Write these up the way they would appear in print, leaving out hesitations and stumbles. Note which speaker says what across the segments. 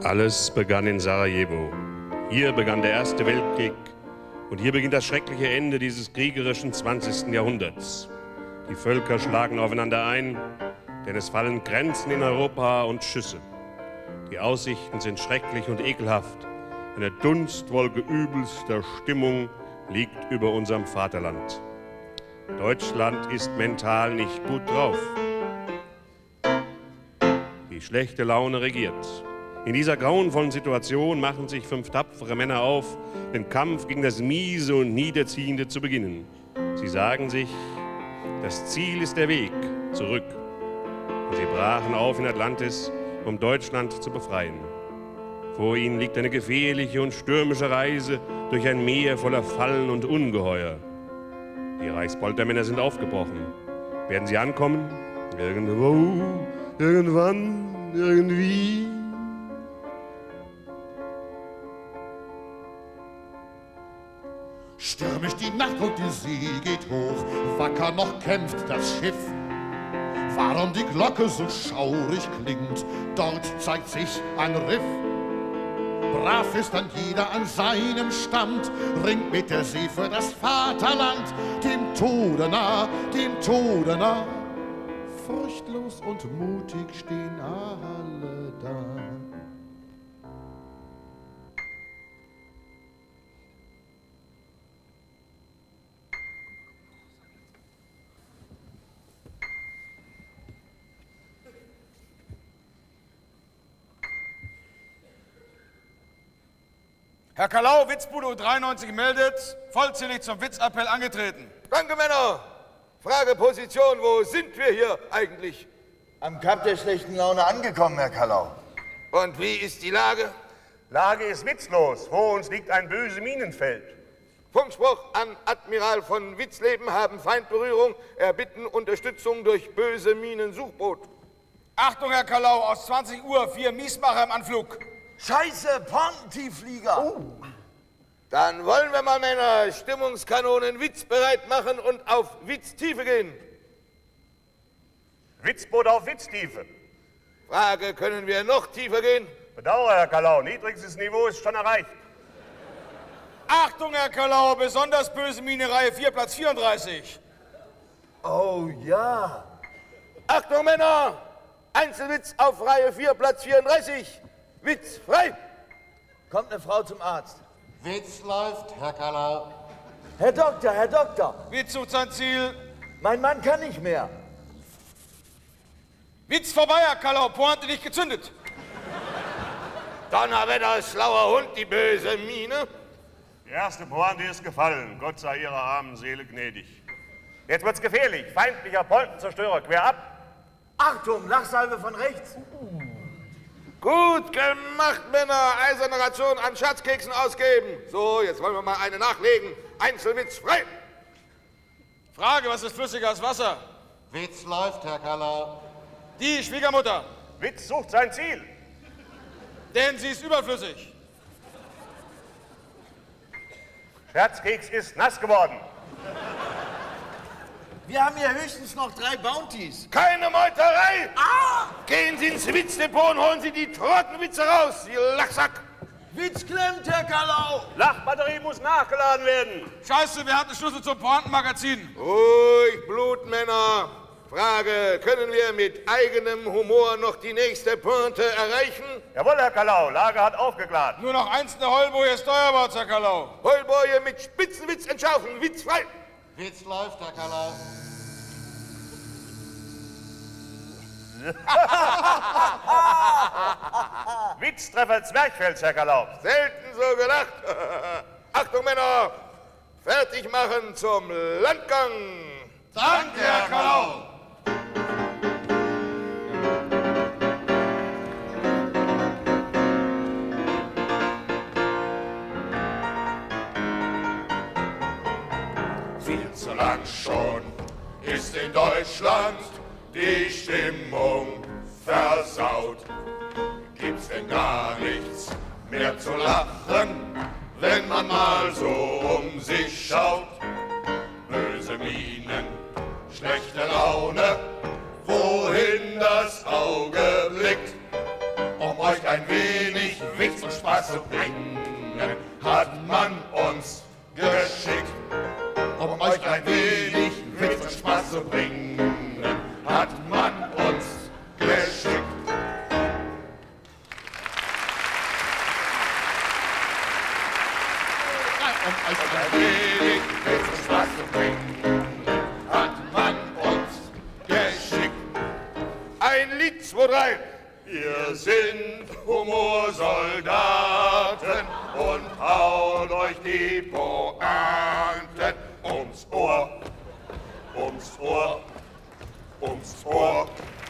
Speaker 1: Alles begann in Sarajevo. Hier begann der Erste Weltkrieg und hier beginnt das schreckliche Ende dieses kriegerischen 20. Jahrhunderts. Die Völker schlagen aufeinander ein, denn es fallen Grenzen in Europa und Schüsse. Die Aussichten sind schrecklich und ekelhaft. Eine Dunstwolke übelster Stimmung liegt über unserem Vaterland. Deutschland ist mental nicht gut drauf. Die schlechte Laune regiert. In dieser grauenvollen Situation machen sich 5 tapfere Männer auf, den Kampf gegen das Miese und Niederziehende zu beginnen. Sie sagen sich, das Ziel ist der Weg zurück. Und sie brachen auf in Atlantis, um Deutschland zu befreien. Vor ihnen liegt eine gefährliche und stürmische Reise durch ein Meer voller Fallen und Ungeheuer. Die Reichspoltermänner sind aufgebrochen. Werden sie ankommen? Irgendwo, irgendwann, irgendwie.
Speaker 2: Stürmisch die Nacht und die See geht hoch, wacker noch kämpft das Schiff. Warum die Glocke so schaurig klingt, dort zeigt sich ein Riff. Brav ist dann jeder an seinem Stand, ringt mit der See für das Vaterland, dem Tode nah, dem Tode nah. Furchtlos und mutig stehen alle da.
Speaker 3: Herr Kalau, Witzbude U93 meldet, vollzählig zum Witzappell angetreten.
Speaker 4: Danke, Männer. Frage Position, wo sind wir hier eigentlich?
Speaker 5: Am Kap der schlechten Laune angekommen, Herr Kalau.
Speaker 4: Und wie ist die Lage?
Speaker 6: Lage ist witzlos. Vor uns liegt ein böses Minenfeld.
Speaker 4: Funkspruch an Admiral von Witzleben, haben Feindberührung, erbitten Unterstützung durch böse Minensuchboot.
Speaker 3: Achtung, Herr Kalau, aus 20 Uhr 4 Miesmacher im Anflug.
Speaker 5: Scheiße, Pontentiefflieger!
Speaker 4: Dann wollen wir mal, Männer, Stimmungskanonen witzbereit machen und auf Witztiefe gehen.
Speaker 6: Witzboot auf Witztiefe.
Speaker 4: Frage, können wir noch tiefer gehen?
Speaker 6: Bedauere, Herr Kalau, niedrigstes Niveau ist schon erreicht.
Speaker 3: Achtung, Herr Kalau, besonders böse Mine, Reihe 4, Platz 34.
Speaker 5: Oh ja!
Speaker 4: Achtung, Männer! Einzelwitz auf Reihe 4, Platz 34. Witz frei!
Speaker 5: Kommt eine Frau zum Arzt.
Speaker 2: Witz läuft, Herr Kalau.
Speaker 5: Herr Doktor, Herr Doktor!
Speaker 3: Witz sucht sein Ziel.
Speaker 5: Mein Mann kann nicht mehr.
Speaker 3: Witz vorbei, Herr Kalau, Pointe nicht gezündet.
Speaker 4: Donnerwetter, schlauer Hund, die böse Mine.
Speaker 6: Die erste Pointe ist gefallen. Gott sei ihrer armen Seele gnädig. Jetzt wird's gefährlich. Feindlicher Poltenzerstörer quer ab.
Speaker 5: Achtung, Lachsalve von rechts.
Speaker 4: Gut gemacht, Männer. Eiserne Ration an Schatzkeksen ausgeben. So, jetzt wollen wir mal eine nachlegen. Einzelwitz frei.
Speaker 3: Frage, was ist flüssiger als Wasser?
Speaker 2: Witz läuft, Herr Kalau.
Speaker 3: Die Schwiegermutter.
Speaker 6: Witz sucht sein Ziel.
Speaker 3: Denn sie ist überflüssig.
Speaker 6: Scherzkeks ist nass geworden.
Speaker 5: Wir haben hier höchstens noch 3 Bounties.
Speaker 4: Keine Meuterei! Gehen Sie ins Witzdepot und holen Sie die Trottenwitze raus, Sie Lachsack!
Speaker 5: Witz klemmt, Herr Kalau.
Speaker 6: Lachbatterie muss nachgeladen werden.
Speaker 3: Scheiße, wir hatten den Schlüssel zum Pointenmagazin.
Speaker 4: Ruhig, Blutmänner! Frage, können wir mit eigenem Humor noch die nächste Pointe erreichen?
Speaker 6: Jawohl, Herr Kalau, Lage hat aufgeklärt.
Speaker 3: Nur noch eins eine Heulboje Steuerbord, Herr Kalau.
Speaker 4: Heulboje mit Spitzenwitz entschärfen, Witz frei!
Speaker 2: Witz läuft, Herr Kalau.
Speaker 6: Witztreffer Zwerchfels, Herr Kalau.
Speaker 4: Selten so gedacht. Achtung, Männer! Fertig machen zum Landgang!
Speaker 3: Danke, Herr Kalau.
Speaker 2: Viel zu lang schon ist in Deutschland die Stimmung versaut. Gibt's denn gar nichts mehr zu lachen, wenn man mal so um sich schaut? Böse Mienen, schlechte Laune, wohin das Auge blickt, um euch ein wenig Spaß zu bringen, hat man uns geschickt. Um euch ein wenig Witz und Spaß zu bringen, hat man uns geschickt. Um euch ein wenig Witz und Spaß zu bringen, hat man uns geschickt.
Speaker 4: Ein Lied, 2, 3.
Speaker 2: Wir sind Humorsoldaten und hauen euch die Pointen ums Ohr, ums Ohr, ums Ohr.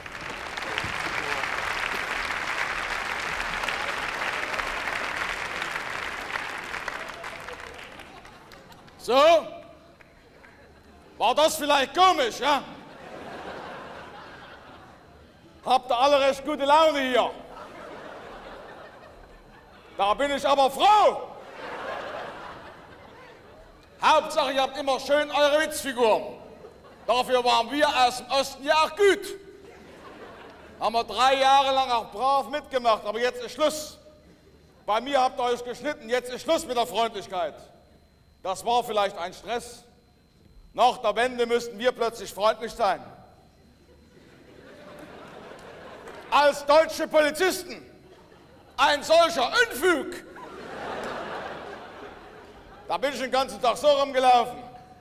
Speaker 3: So? War das vielleicht komisch, ja? Habt ihr alle recht gute Laune hier? Da bin ich aber froh. Hauptsache, ihr habt immer schön eure Witzfiguren. Dafür waren wir aus dem Osten ja auch gut. Haben wir 3 Jahre lang auch brav mitgemacht, aber jetzt ist Schluss. Bei mir habt ihr euch geschnitten, jetzt ist Schluss mit der Freundlichkeit. Das war vielleicht ein Stress. Nach der Wende müssten wir plötzlich freundlich sein. Als deutsche Polizisten ein solcher Unfug. Da bin ich den ganzen Tag so rumgelaufen.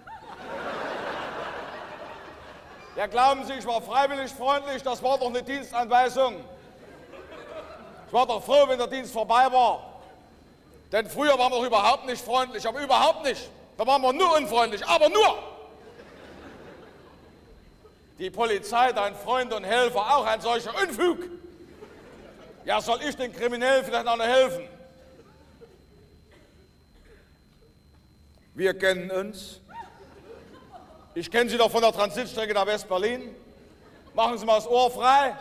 Speaker 3: Ja, glauben Sie, ich war freiwillig freundlich, das war doch eine Dienstanweisung. Ich war doch froh, wenn der Dienst vorbei war. Denn früher waren wir doch überhaupt nicht freundlich, aber überhaupt nicht. Da waren wir nur unfreundlich, aber nur. Die Polizei, dein Freund und Helfer, auch ein solcher Unfug. Ja, soll ich den Kriminellen vielleicht auch noch helfen? Wir kennen uns. Ich kenne Sie doch von der Transitstrecke nach West-Berlin. Machen Sie mal das Ohr frei.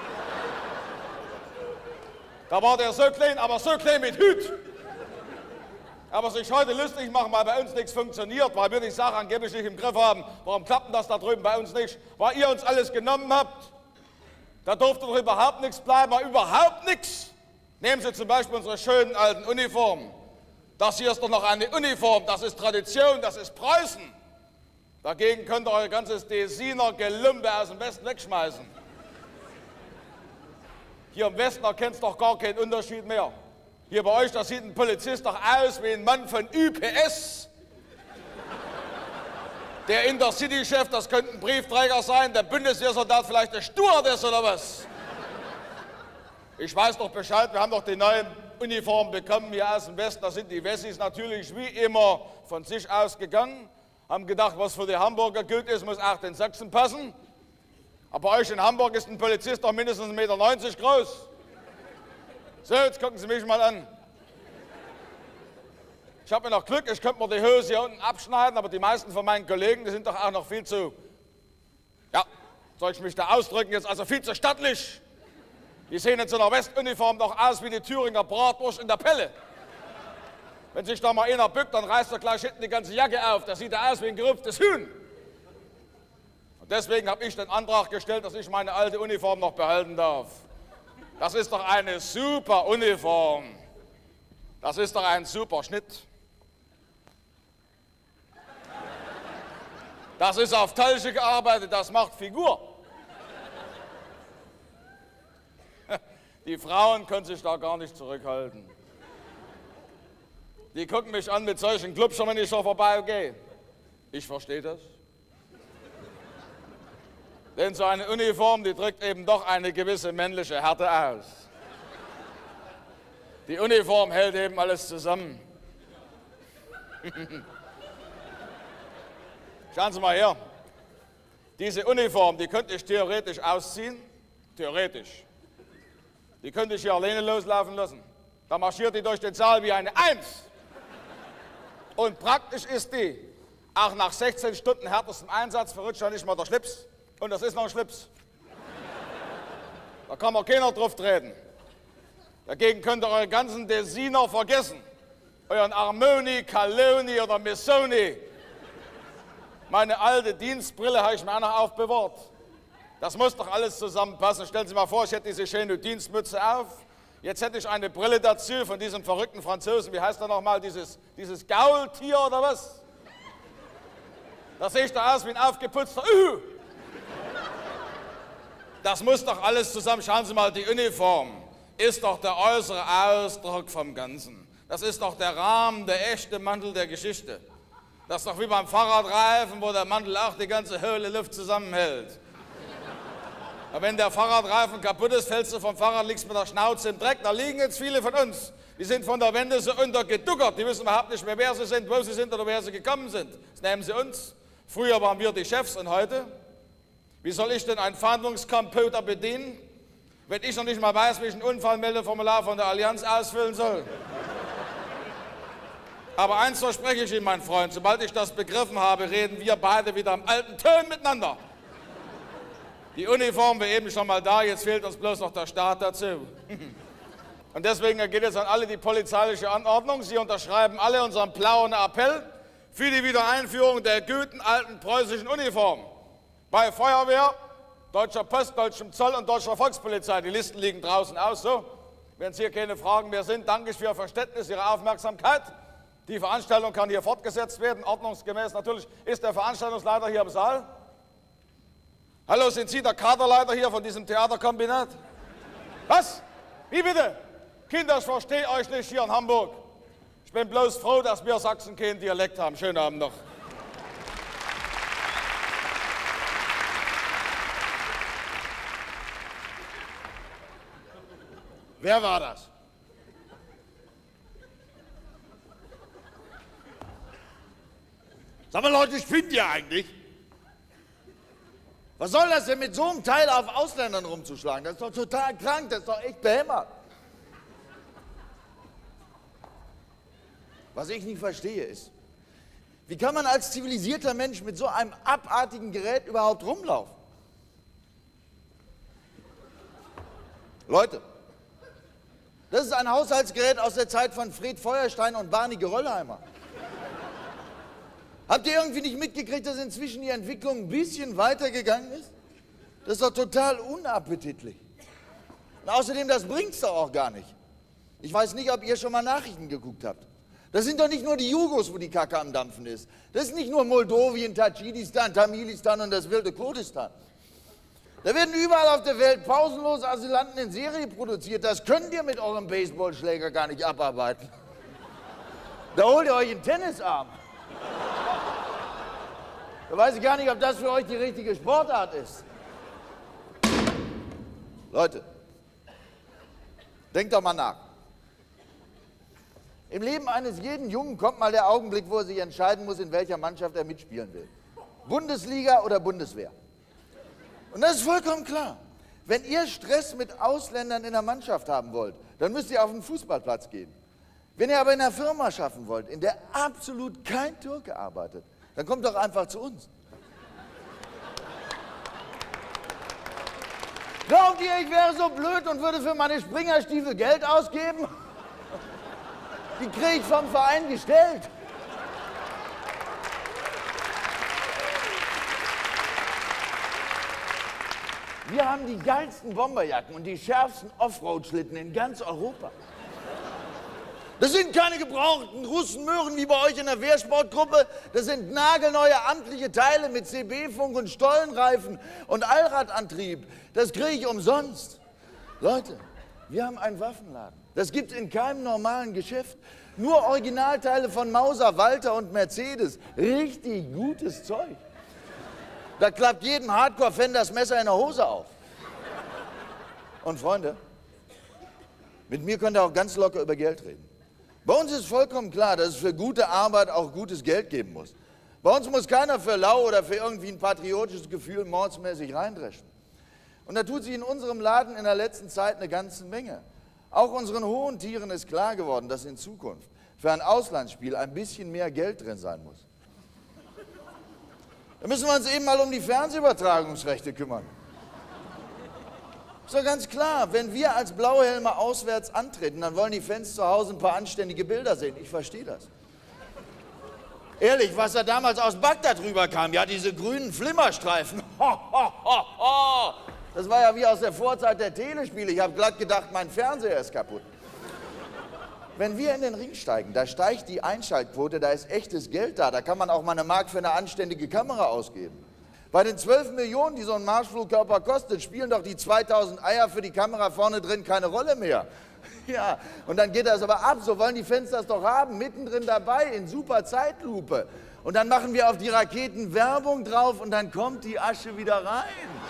Speaker 3: Da war der so klein, aber so klein mit Hut. Aber sich heute lustig machen, weil bei uns nichts funktioniert, weil wir die Sache angeblich nicht im Griff haben. Warum klappt denn das da drüben bei uns nicht? Weil ihr uns alles genommen habt. Da durfte doch überhaupt nichts bleiben, überhaupt nichts. Nehmen Sie zum Beispiel unsere schönen alten Uniformen. Das hier ist doch noch eine Uniform, das ist Tradition, das ist Preußen. Dagegen könnt ihr euer ganzes Desiner Gelümpe aus dem Westen wegschmeißen. Hier im Westen erkennt es doch gar keinen Unterschied mehr. Hier bei euch, da sieht ein Polizist doch aus wie ein Mann von UPS. Der Intercity-Chef, das könnte ein Briefträger sein, der Bundeswehrsoldat vielleicht der Stewardess oder was. Ich weiß doch Bescheid, wir haben doch die neuen Uniformen bekommen hier aus dem Westen. Da sind die Wessis natürlich wie immer von sich ausgegangen, haben gedacht, was für die Hamburger gut ist, muss auch den Sachsen passen. Aber bei euch in Hamburg ist ein Polizist doch mindestens 1,90 Meter groß. So, jetzt gucken Sie mich mal an. Ich habe mir noch Glück, ich könnte mir die Hose hier unten abschneiden, aber die meisten von meinen Kollegen, die sind doch auch noch viel zu, ja, soll ich mich da ausdrücken jetzt, also viel zu stattlich. Die sehen in so einer Westuniform doch aus wie die Thüringer Bratwurst in der Pelle. Wenn sich da mal einer bückt, dann reißt er gleich hinten die ganze Jacke auf. Da sieht er aus wie ein gerupftes Huhn. Und deswegen habe ich den Antrag gestellt, dass ich meine alte Uniform noch behalten darf. Das ist doch eine super Uniform. Das ist doch ein super Schnitt. Das ist auf Talche gearbeitet, das macht Figur. Die Frauen können sich da gar nicht zurückhalten. Die gucken mich an mit solchen Glubschern, wenn ich so vorbeigehe. Ich verstehe das. Denn so eine Uniform, die drückt eben doch eine gewisse männliche Härte aus. Die Uniform hält eben alles zusammen. Schauen Sie mal her. Diese Uniform, die könnte ich theoretisch ausziehen. Theoretisch. Die könnte ich hier alleine loslaufen lassen. Da marschiert die durch den Saal wie eine Eins. Und praktisch ist die, auch nach 16 Stunden härtestem Einsatz, verrutscht ja nicht mal der Schlips. Und das ist noch ein Schlips. Da kann man keiner drauf treten. Dagegen könnt ihr eure ganzen Desiner vergessen. Euren Armoni, Caloni oder Missoni. Meine alte Dienstbrille habe ich mir auch noch aufbewahrt. Das muss doch alles zusammenpassen. Stellen Sie mal vor, ich hätte diese schöne Dienstmütze auf, Jetzt hätte ich eine Brille dazu von diesem verrückten Franzosen. Wie heißt er nochmal? Dieses Gaultier oder was? Da sehe ich da aus wie ein aufgeputzter. Das muss doch alles zusammen. Schauen Sie mal, die Uniform ist doch der äußere Ausdruck vom Ganzen. Das ist doch der Rahmen, der echte Mantel der Geschichte. Das ist doch wie beim Fahrradreifen, wo der Mantel auch die ganze Höhle Luft zusammenhält. Aber wenn der Fahrradreifen kaputt ist, fällst du vom Fahrrad, liegst mit der Schnauze im Dreck. Da liegen jetzt viele von uns. Die sind von der Wende so untergeduckert. Die wissen überhaupt nicht mehr, wer sie sind, wo sie sind oder wer sie gekommen sind. Das nehmen sie uns. Früher waren wir die Chefs und heute? Wie soll ich denn einen Fahndungscomputer bedienen, wenn ich noch nicht mal weiß, wie ich ein Unfallmeldeformular von der Allianz ausfüllen soll? Aber eins verspreche ich Ihnen, mein Freund, sobald ich das begriffen habe, reden wir beide wieder im alten Ton miteinander. Die Uniform wäre eben schon mal da, jetzt fehlt uns bloß noch der Staat dazu. Und deswegen geht es an alle die polizeiliche Anordnung. Sie unterschreiben alle unseren blauen Appell für die Wiedereinführung der guten alten preußischen Uniform. Bei Feuerwehr, Deutscher Post, Deutschem Zoll und Deutscher Volkspolizei. Die Listen liegen draußen aus. So, wenn Sie hier keine Fragen mehr sind, danke ich für Ihr Verständnis, Ihre Aufmerksamkeit. Die Veranstaltung kann hier fortgesetzt werden, ordnungsgemäß natürlich. Ist der Veranstaltungsleiter hier im Saal? Hallo, sind Sie der Kaderleiter hier von diesem Theaterkombinat? Was? Wie bitte? Kinder, ich verstehe euch nicht hier in Hamburg. Ich bin bloß froh, dass wir Sachsen keinen Dialekt haben. Schönen Abend noch.
Speaker 5: Wer war das? Sag mal, Leute, spinnt ihr eigentlich? Was soll das denn mit so einem Teil auf Ausländern rumzuschlagen? Das ist doch total krank, das ist doch echt behämmert. Was ich nicht verstehe ist, wie kann man als zivilisierter Mensch mit so einem abartigen Gerät überhaupt rumlaufen? Leute, das ist ein Haushaltsgerät aus der Zeit von Fred Feuerstein und Barney Geröllheimer. Habt ihr irgendwie nicht mitgekriegt, dass inzwischen die Entwicklung ein bisschen weitergegangen ist? Das ist doch total unappetitlich. Und außerdem, das bringt's doch auch gar nicht. Ich weiß nicht, ob ihr schon mal Nachrichten geguckt habt. Das sind doch nicht nur die Jugos, wo die Kacke am Dampfen ist. Das ist nicht nur Moldawien, Tadschikistan, Tamilistan und das wilde Kurdistan. Da werden überall auf der Welt pausenlos Asylanten in Serie produziert. Das könnt ihr mit eurem Baseballschläger gar nicht abarbeiten. Da holt ihr euch einen Tennisarm. Da weiß ich gar nicht, ob das für euch die richtige Sportart ist. Leute, denkt doch mal nach. Im Leben eines jeden Jungen kommt mal der Augenblick, wo er sich entscheiden muss, in welcher Mannschaft er mitspielen will. Bundesliga oder Bundeswehr. Und das ist vollkommen klar. Wenn ihr Stress mit Ausländern in der Mannschaft haben wollt, dann müsst ihr auf den Fußballplatz gehen. Wenn ihr aber in einer Firma schaffen wollt, in der absolut kein Türke arbeitet, dann kommt doch einfach zu uns. Glaubt ihr, ich wäre so blöd und würde für meine Springerstiefel Geld ausgeben? Die kriege ich vom Verein gestellt. Wir haben die geilsten Bomberjacken und die schärfsten Offroad-Schlitten in ganz Europa. Das sind keine gebrauchten Russenmöhren wie bei euch in der Wehrsportgruppe. Das sind nagelneue amtliche Teile mit CB-Funk und Stollenreifen und Allradantrieb. Das kriege ich umsonst. Leute, wir haben einen Waffenladen. Das gibt es in keinem normalen Geschäft. Nur Originalteile von Mauser, Walter und Mercedes. Richtig gutes Zeug. Da klappt jedem Hardcore-Fan das Messer in der Hose auf. Und Freunde, mit mir könnt ihr auch ganz locker über Geld reden. Bei uns ist vollkommen klar, dass es für gute Arbeit auch gutes Geld geben muss. Bei uns muss keiner für lau oder für irgendwie ein patriotisches Gefühl mordsmäßig reindreschen. Und da tut sich in unserem Laden in der letzten Zeit eine ganze Menge. Auch unseren hohen Tieren ist klar geworden, dass in Zukunft für ein Auslandsspiel ein bisschen mehr Geld drin sein muss. Da müssen wir uns eben mal um die Fernsehübertragungsrechte kümmern. Ist doch ganz klar, wenn wir als Blauhelme auswärts antreten, dann wollen die Fans zu Hause ein paar anständige Bilder sehen. Ich verstehe das. Ehrlich, was da damals aus Bagdad rüberkam, ja, diese grünen Flimmerstreifen. Das war ja wie aus der Vorzeit der Telespiele. Ich habe glatt gedacht, mein Fernseher ist kaputt. Wenn wir in den Ring steigen, da steigt die Einschaltquote, da ist echtes Geld da. Da kann man auch mal eine Mark für eine anständige Kamera ausgeben. Bei den 12 Millionen, die so ein Marschflugkörper kostet, spielen doch die 2000 Eier für die Kamera vorne drin keine Rolle mehr. Ja, und dann geht das aber ab, so wollen die Fans das doch haben, mittendrin dabei, in super Zeitlupe. Und dann machen wir auf die Raketen Werbung drauf und dann kommt die Asche wieder rein.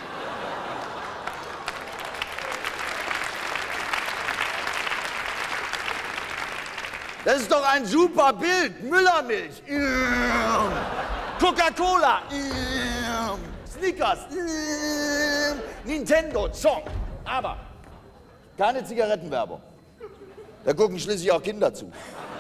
Speaker 5: Das ist doch ein super Bild. Müllermilch. Coca-Cola. Snickers. Nintendo. Song. Aber keine Zigarettenwerbung. Da gucken schließlich auch Kinder zu.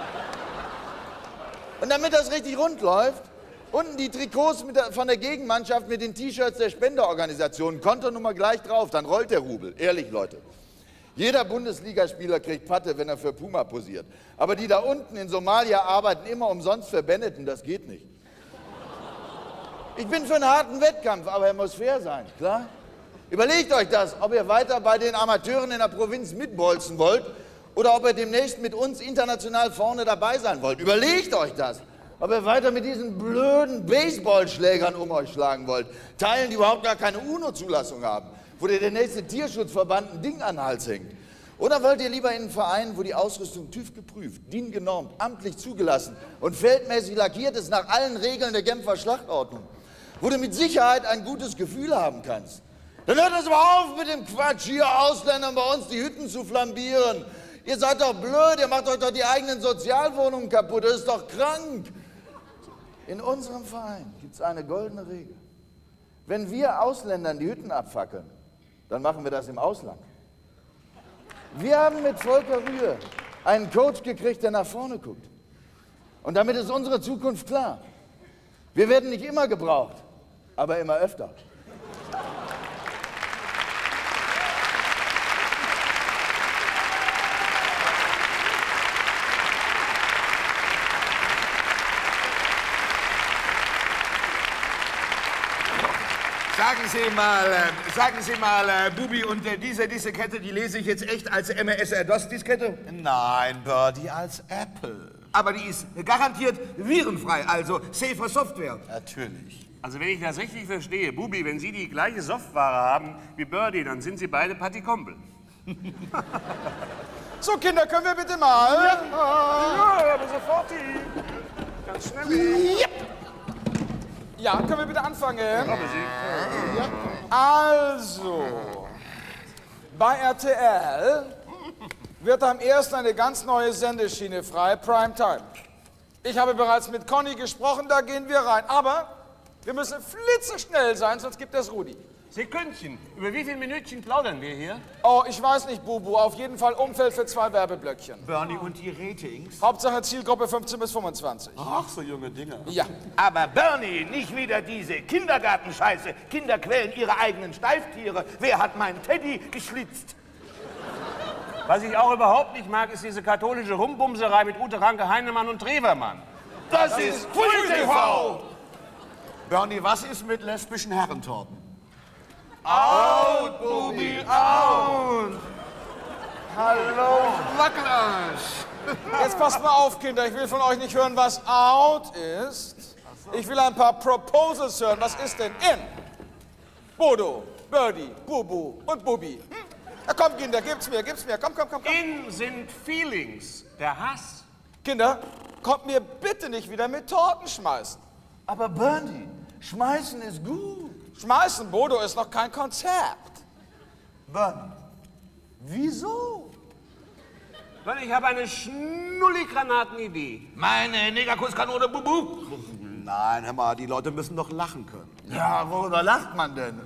Speaker 5: Und damit das richtig rund läuft, unten die Trikots von der Gegenmannschaft mit den T-Shirts der Spenderorganisation. Kontonummer gleich drauf, dann rollt der Rubel. Ehrlich, Leute. Jeder Bundesligaspieler kriegt Patte, wenn er für Puma posiert. Aber die da unten in Somalia arbeiten immer umsonst für Benetton, das geht nicht. Ich bin für einen harten Wettkampf, aber er muss fair sein, klar? Überlegt euch das, ob ihr weiter bei den Amateuren in der Provinz mitbolzen wollt oder ob ihr demnächst mit uns international vorne dabei sein wollt. Überlegt euch das, ob ihr weiter mit diesen blöden Baseballschlägern um euch schlagen wollt. Teilen, die überhaupt gar keine UNO-Zulassung haben, wo dir der nächste Tierschutzverband ein Ding an den Hals hängt. Oder wollt ihr lieber in einen Verein, wo die Ausrüstung TÜV geprüft, DIN genormt, amtlich zugelassen und feldmäßig lackiert ist nach allen Regeln der Genfer Schlachtordnung, wo du mit Sicherheit ein gutes Gefühl haben kannst? Dann hört das mal auf mit dem Quatsch, hier Ausländern bei uns die Hütten zu flambieren. Ihr seid doch blöd, ihr macht euch doch die eigenen Sozialwohnungen kaputt, das ist doch krank. In unserem Verein gibt es eine goldene Regel. Wenn wir Ausländern die Hütten abfackeln, dann machen wir das im Ausland. Wir haben mit Volker Rühe einen Coach gekriegt, der nach vorne guckt. Und damit ist unsere Zukunft klar. Wir werden nicht immer gebraucht, aber immer öfter.
Speaker 4: Sagen Sie mal, Bubi, und diese Kette, die lese ich jetzt echt als MS-DOS-Diskette?
Speaker 7: Nein, Birdie, als Apple.
Speaker 4: Aber die ist garantiert virenfrei, also safer Software.
Speaker 7: Natürlich.
Speaker 1: Also wenn ich das richtig verstehe, Bubi, wenn Sie die gleiche Software haben wie Birdie, dann sind Sie beide Partikumpel.
Speaker 3: So, Kinder, können wir bitte mal?
Speaker 1: Ja, aber sofort. Ganz schnell.
Speaker 3: Ja, können wir bitte anfangen? Also, bei RTL wird am 1. eine ganz neue Sendeschiene frei, Primetime. Ich habe bereits mit Conny gesprochen, da gehen wir rein. Aber wir müssen flitzeschnell sein, sonst gibt es Rudi.
Speaker 1: Sekündchen, über wie viele Minütchen plaudern wir hier?
Speaker 3: Oh, ich weiß nicht, Bubu. Auf jeden Fall Umfeld für 2 Werbeblöckchen.
Speaker 7: Bernie, und die Ratings?
Speaker 3: Hauptsache Zielgruppe 15 bis 25.
Speaker 7: Ach, so junge Dinger.
Speaker 3: Ja.
Speaker 4: Aber Bernie, nicht wieder diese Kindergartenscheiße. Kinder quälen ihre eigenen Steiftiere. Wer hat meinen Teddy geschlitzt?
Speaker 1: Was ich auch überhaupt nicht mag, ist diese katholische Rumbumserei mit Ute Ranke, Heinemann und Trevermann.
Speaker 4: Das ist Früh-TV!
Speaker 7: Bernie, was ist mit lesbischen Herrentorten?
Speaker 4: Out, Bubi, out!
Speaker 3: Hallo.
Speaker 4: Wackelarsch!
Speaker 3: Jetzt passt mal auf, Kinder. Ich will von euch nicht hören, was out ist. Ich will ein paar Proposals hören. Was ist denn in? Bodo, Birdie, Bubu und Bubi. Hm? Ja, komm, Kinder, gib's mir. Komm.
Speaker 1: In sind Feelings, der Hass.
Speaker 3: Kinder, kommt mir bitte nicht wieder mit Torten schmeißen.
Speaker 5: Aber Bernie, schmeißen ist gut.
Speaker 3: Schmeißen, Bodo, ist noch kein Konzept.
Speaker 5: Bernie, wieso?
Speaker 1: Weil ich habe eine Schnulli-Granaten-Idee.
Speaker 4: Meine Negerkusskanone, Bubu!
Speaker 7: Nein, hör mal, die Leute müssen doch lachen können.
Speaker 5: Ja, worüber lacht man denn?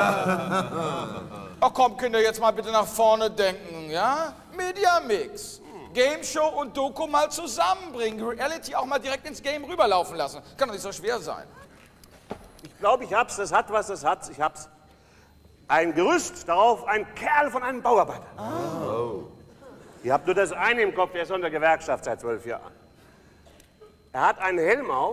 Speaker 3: Ach komm, Kinder, jetzt mal bitte nach vorne denken, ja? Media-Mix. Game Show und Doku mal zusammenbringen. Reality auch mal direkt ins Game rüberlaufen lassen. Kann doch nicht so schwer sein.
Speaker 1: Ich glaube, ich hab's. Das hat, was das hat. Ich hab's. Ein Gerüst, darauf ein Kerl von einem Bauarbeiter. Oh. Ihr habt nur das eine im Kopf, der ist unter Gewerkschaft seit 12 Jahren. Er hat einen Helm auf,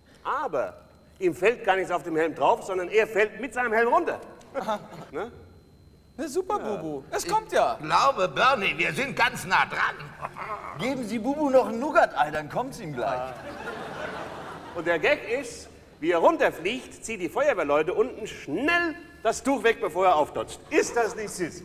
Speaker 1: aber ihm fällt gar nichts auf dem Helm drauf, sondern er fällt mit seinem Helm runter. Ne?
Speaker 3: Na, super, Bubu. Es kommt ja.
Speaker 4: Ich glaube, Bernie, wir sind ganz nah dran.
Speaker 5: Geben Sie Bubu noch ein Nougat-Ei, dann kommt's ihm gleich.
Speaker 6: Und der Gag ist, wie er runterfliegt, zieht die Feuerwehrleute unten schnell das Tuch weg, bevor er aufdotzt. Ist das nicht süß?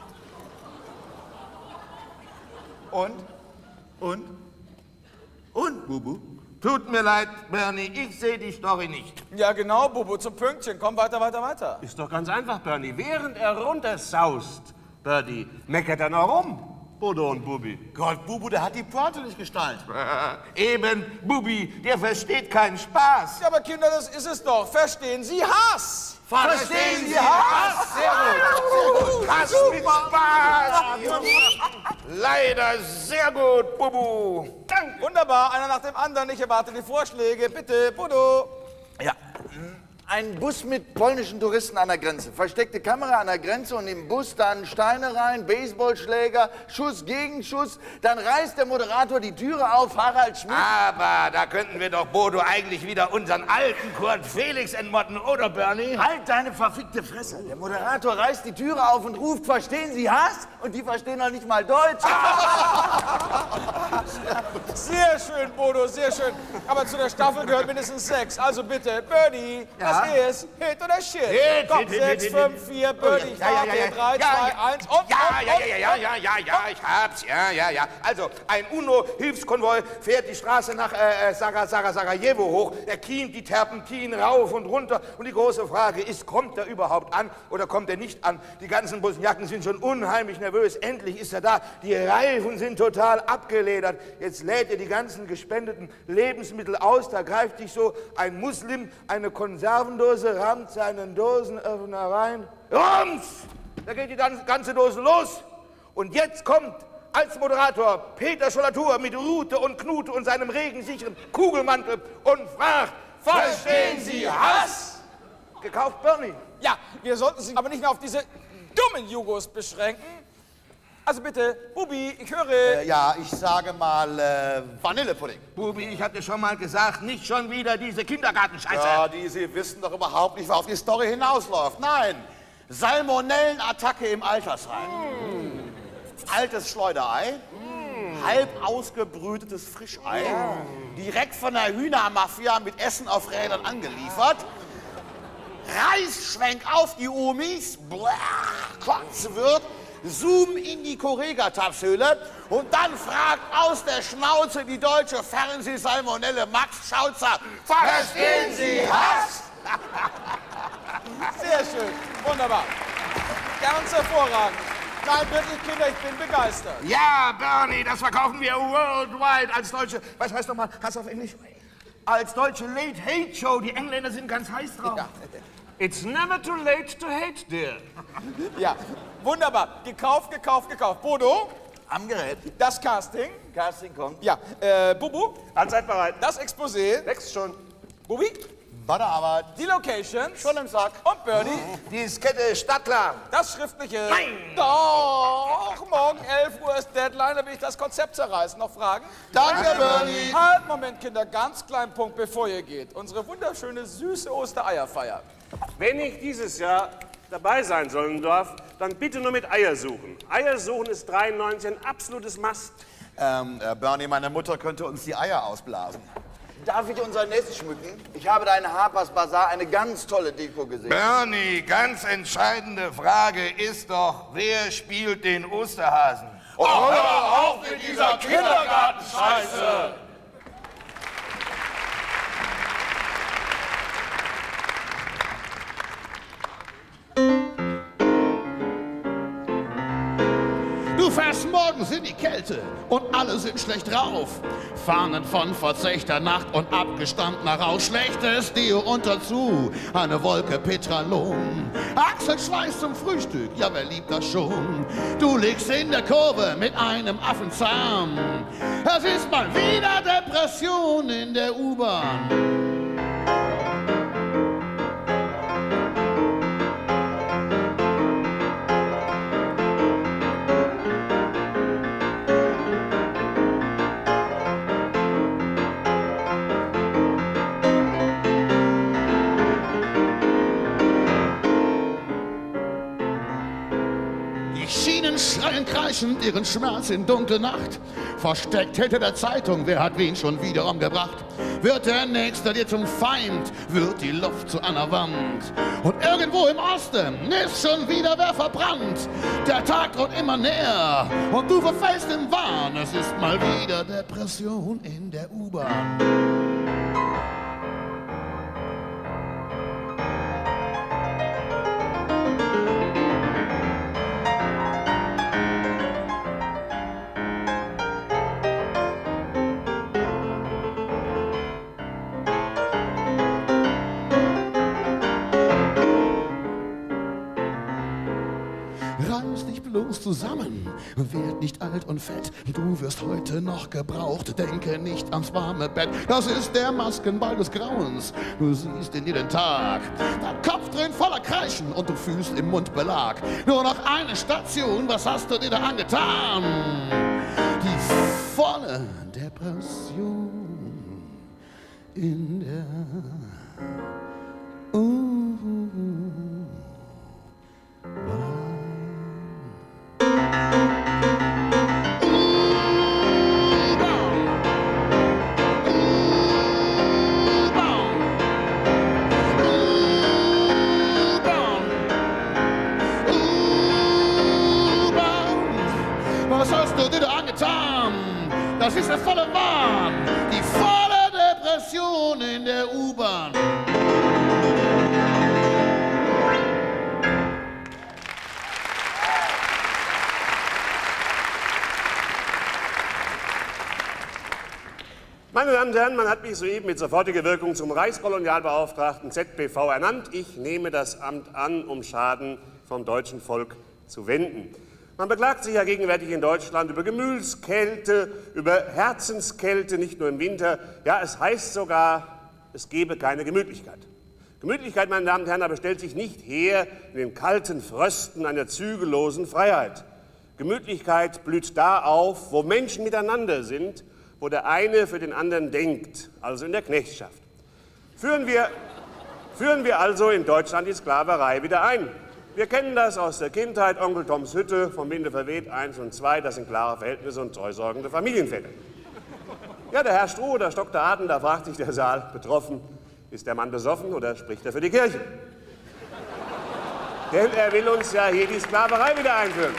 Speaker 4: Und, Bubu? Tut mir leid, Bernie, ich sehe die Story nicht.
Speaker 3: Ja, genau, Bubu, zum Pünktchen. Komm, weiter, weiter, weiter.
Speaker 6: Ist doch ganz einfach, Bernie. Während er runtersaust, Birdie, meckert er noch rum. Bodo und Bubi.
Speaker 7: Gott, Bubu, der hat die Pointe nicht gestaltet.
Speaker 4: Eben, Bubi, der versteht keinen Spaß.
Speaker 3: Ja, aber Kinder, das ist es doch. Verstehen Sie Hass?
Speaker 4: Verstehen Sie Hass? Sehr gut. Hass mit Spaß. Leider sehr gut, Bubu.
Speaker 3: Wunderbar, einer nach dem anderen. Ich erwarte die Vorschläge. Bitte, Bodo.
Speaker 5: Ja. Ein Bus mit polnischen Touristen an der Grenze. Versteckte Kamera an der Grenze und im Bus dann Steine rein, Baseballschläger, Schuss gegen Schuss. Dann reißt der Moderator die Türe auf, Harald Schmidt.
Speaker 4: Aber da könnten wir doch Bodo eigentlich wieder unseren alten Kurt Felix entmotten, oder Bernie?
Speaker 5: Halt deine verfickte Fresse. Der Moderator reißt die Türe auf und ruft, verstehen Sie Hass? Und die verstehen noch nicht mal Deutsch.
Speaker 3: Sehr schön, Bodo, sehr schön. Aber zu der Staffel gehört mindestens 6. Also bitte, Birdie, was ist? Hit oder Shit?
Speaker 4: Hit,
Speaker 3: Komm,
Speaker 4: Hit, Hit,
Speaker 3: 6,
Speaker 4: Hit,
Speaker 3: 5, 4, Birdie, ich warte. 3, 2, 1 und...
Speaker 4: Ich hab's, ja. Also, ein UNO-Hilfskonvoi fährt die Straße nach Sarajevo hoch. Er kient die Terpentinen rauf und runter. Und die große Frage ist, kommt er überhaupt an oder kommt er nicht an? Die ganzen Bosniaken sind schon unheimlich nervös. Endlich ist er da. Die Reifen sind total abgeledert. Jetzt lädt er die ganzen gespendeten Lebensmittel aus. Da greift sich so ein Muslim eine Konservendose, rammt seinen Dosenöffner rein. Rums! Da geht die ganze Dose los. Und jetzt kommt als Moderator Peter Schollatur mit Rute und Knute und seinem regensicheren Kugelmantel und fragt, verstehen Sie Hass? Gekauft, Bernie.
Speaker 3: Ja, wir sollten Sie aber nicht mehr auf diese dummen Jugos beschränken. Also bitte, Bubi, ich höre...
Speaker 7: Ja, ich sage mal Vanillepudding.
Speaker 4: Bubi, ich hatte schon mal gesagt, nicht schon wieder diese Kindergartenscheiße.
Speaker 7: Ja, Sie wissen doch überhaupt nicht, worauf die Story hinausläuft. Nein, Salmonellenattacke im Altersheim. Altes Schleuderei. Halb ausgebrütetes Frischei. Direkt von der Hühnermafia mit Essen auf Rädern angeliefert. Reisschwenk auf die Omis. Kotzwirt. Zoom in die Correga-Tapshöhle und dann fragt aus der Schnauze die deutsche Fernsehsalmonelle Max Schautzer, verstehen Sie Hass?
Speaker 3: Sehr schön, wunderbar. Ganz hervorragend. Nein, wirklich, Kinder, ich bin begeistert.
Speaker 4: Ja, Bernie, das verkaufen wir worldwide als deutsche, was heißt nochmal, Hass auf Englisch? Als deutsche Late-Hate-Show. Die Engländer sind ganz heiß drauf.
Speaker 3: Ja.
Speaker 6: It's never too late to hate, dear.
Speaker 3: Ja, wunderbar. Gekauft. Bodo,
Speaker 5: Am Gerät.
Speaker 3: das Casting.
Speaker 5: Casting kommt.
Speaker 3: Ja, Bubu,
Speaker 6: Allzeit bereit.
Speaker 3: das Exposé.
Speaker 6: Wächst schon.
Speaker 3: Bubi,
Speaker 7: Bei der Arbeit.
Speaker 3: die Locations.
Speaker 7: Schon im Sack.
Speaker 3: Und Birdie,
Speaker 4: Die Skette Stadtklar.
Speaker 3: das Schriftliche.
Speaker 4: Nein.
Speaker 3: Doch, morgen 11 Uhr ist Deadline, da will ich das Konzept zerreißen. Noch Fragen?
Speaker 7: Danke, Bernie.
Speaker 3: Halt, Moment, Kinder, ganz kleinen Punkt, bevor ihr geht. Unsere wunderschöne, süße Ostereierfeier.
Speaker 6: Wenn ich dieses Jahr dabei sein sollen darf, dann bitte nur mit Eier suchen. Eier suchen ist 93 ein absolutes Must.
Speaker 7: Bernie, meine Mutter könnte uns die Eier ausblasen.
Speaker 5: Darf ich unser Nest schmücken? Ich habe da in Harpers Bazaar eine ganz tolle Deko gesehen.
Speaker 4: Bernie, ganz entscheidende Frage ist doch, wer spielt den Osterhasen?
Speaker 3: Oh, hör auf mit dieser Kindergartenscheiße!
Speaker 2: Du fährst morgens in die Kälte und alle sind schlecht drauf. Fahnen von verzechter Nacht und abgestandener Rauch. Schlechtes Deo und dazu eine Wolke Petralon. Achselschweiß zum Frühstück, ja wer liebt das schon? Du liegst in der Kurve mit einem Affenzahn. Es ist mal wieder Depression in der U-Bahn. kreischend ihren Schmerz in dunkle Nacht. Versteckt hinter der Zeitung, wer hat wen schon wieder umgebracht? Wird der Nächste dir zum Feind, wird die Luft zu einer Wand. Und irgendwo im Osten ist schon wieder wer verbrannt. Der Tag droht immer näher und du verfällst im Wahn. Es ist mal wieder Depression in der U-Bahn. Reiß dich bloß zusammen, werd nicht alt und fett. Du wirst heute noch gebraucht, denke nicht ans warme Bett. Das ist der Maskenball des Grauens, du siehst ihn jeden Tag. Dein Kopf drin voller Kreischen und du fühlst im Mund Belag. Nur noch eine Station, was hast du dir da angetan? Die volle Depression in der Was hast du dir da angetan? Das ist der volle Wahn, die volle Depression in der U-Bahn.
Speaker 6: Meine Damen und Herren, man hat mich soeben mit sofortiger Wirkung zum Reichskolonialbeauftragten ZBV ernannt. Ich nehme das Amt an, um Schaden vom deutschen Volk zu wenden. Man beklagt sich ja gegenwärtig in Deutschland über Gemütskälte, über Herzenskälte, nicht nur im Winter. Ja, es heißt sogar, es gebe keine Gemütlichkeit. Gemütlichkeit, meine Damen und Herren, aber stellt sich nicht her in den kalten Frösten einer zügellosen Freiheit. Gemütlichkeit blüht da auf, wo Menschen miteinander sind, wo der eine für den anderen denkt, also in der Knechtschaft. Führen wir also in Deutschland die Sklaverei wieder ein. Wir kennen das aus der Kindheit, Onkel Toms Hütte, vom Winde verweht, 1 und 2, das sind klare Verhältnisse und treusorgende Familienväter. Ja, der Herr Struh, der Stock der Atem, da fragt sich der Saal betroffen, ist der Mann besoffen oder spricht er für die Kirche? Denn er will uns ja hier die Sklaverei wieder einführen.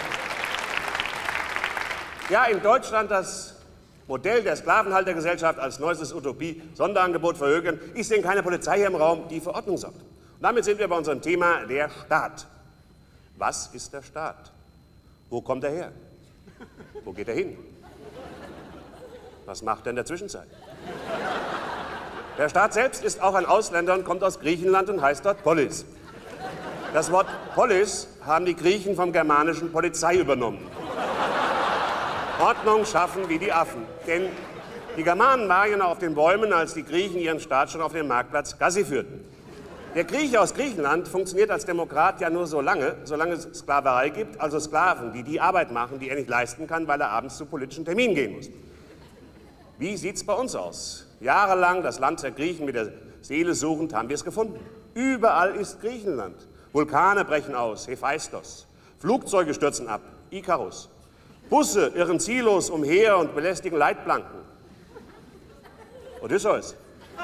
Speaker 6: Ja, in Deutschland das Modell der Sklavenhaltergesellschaft als neuestes Utopie, Sonderangebot verhökern. Ich sehe keine Polizei hier im Raum, die für Ordnung sorgt. Und damit sind wir bei unserem Thema, der Staat. Was ist der Staat? Wo kommt er her? Wo geht er hin? Was macht er in der Zwischenzeit? Der Staat selbst ist auch ein Ausländer und kommt aus Griechenland und heißt dort Polis. Das Wort Polis haben die Griechen vom germanischen Polizei übernommen. Ordnung schaffen wie die Affen. Denn die Germanen waren ja noch auf den Bäumen, als die Griechen ihren Staat schon auf dem Marktplatz Gassi führten. Der Grieche aus Griechenland funktioniert als Demokrat ja nur solange es Sklaverei gibt, also Sklaven, die die Arbeit machen, die er nicht leisten kann, weil er abends zu politischen Terminen gehen muss. Wie sieht's bei uns aus? Jahrelang das Land der Griechen mit der Seele suchend haben wir es gefunden. Überall ist Griechenland. Vulkane brechen aus, Hephaistos. Flugzeuge stürzen ab, Ikarus. Busse irren ziellos umher und belästigen Leitplanken. Odysseus.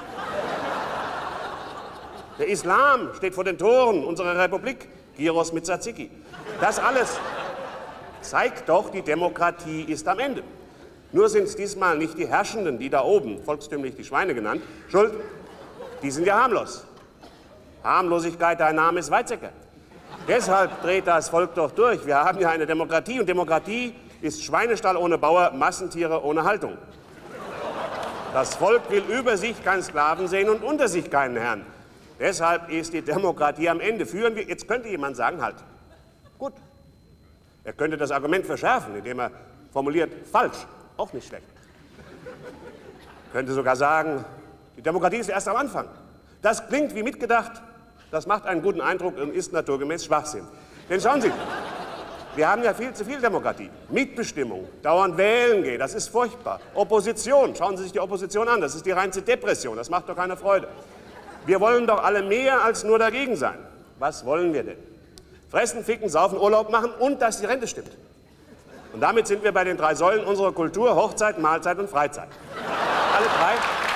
Speaker 6: Der Islam steht vor den Toren unserer Republik, Giros mit Tsatsiki. Das alles zeigt doch, die Demokratie ist am Ende. Nur sind es diesmal nicht die Herrschenden, die da oben, volkstümlich die Schweine genannt, schuld. Die sind ja harmlos. Harmlosigkeit, dein Name ist Weizsäcker. Deshalb dreht das Volk doch durch. Wir haben ja eine Demokratie und Demokratie ist Schweinestall ohne Bauer, Massentiere ohne Haltung. Das Volk will über sich keinen Sklaven sehen und unter sich keinen Herrn. Deshalb ist die Demokratie am Ende. Führen wir, jetzt könnte jemand sagen, halt, gut. Er könnte das Argument verschärfen, indem er formuliert, falsch, auch nicht schlecht. Er könnte sogar sagen, die Demokratie ist erst am Anfang. Das klingt wie mitgedacht, das macht einen guten Eindruck und ist naturgemäß Schwachsinn. Denn schauen Sie, wir haben ja viel zu viel Demokratie. Mitbestimmung, dauernd wählen gehen, das ist furchtbar. Opposition, schauen Sie sich die Opposition an, das ist die reinste Depression, das macht doch keine Freude. Wir wollen doch alle mehr als nur dagegen sein. Was wollen wir denn? Fressen, ficken, saufen, Urlaub machen und dass die Rente stimmt. Und damit sind wir bei den 3 Säulen unserer Kultur: Hochzeit, Mahlzeit und Freizeit. Alle 3.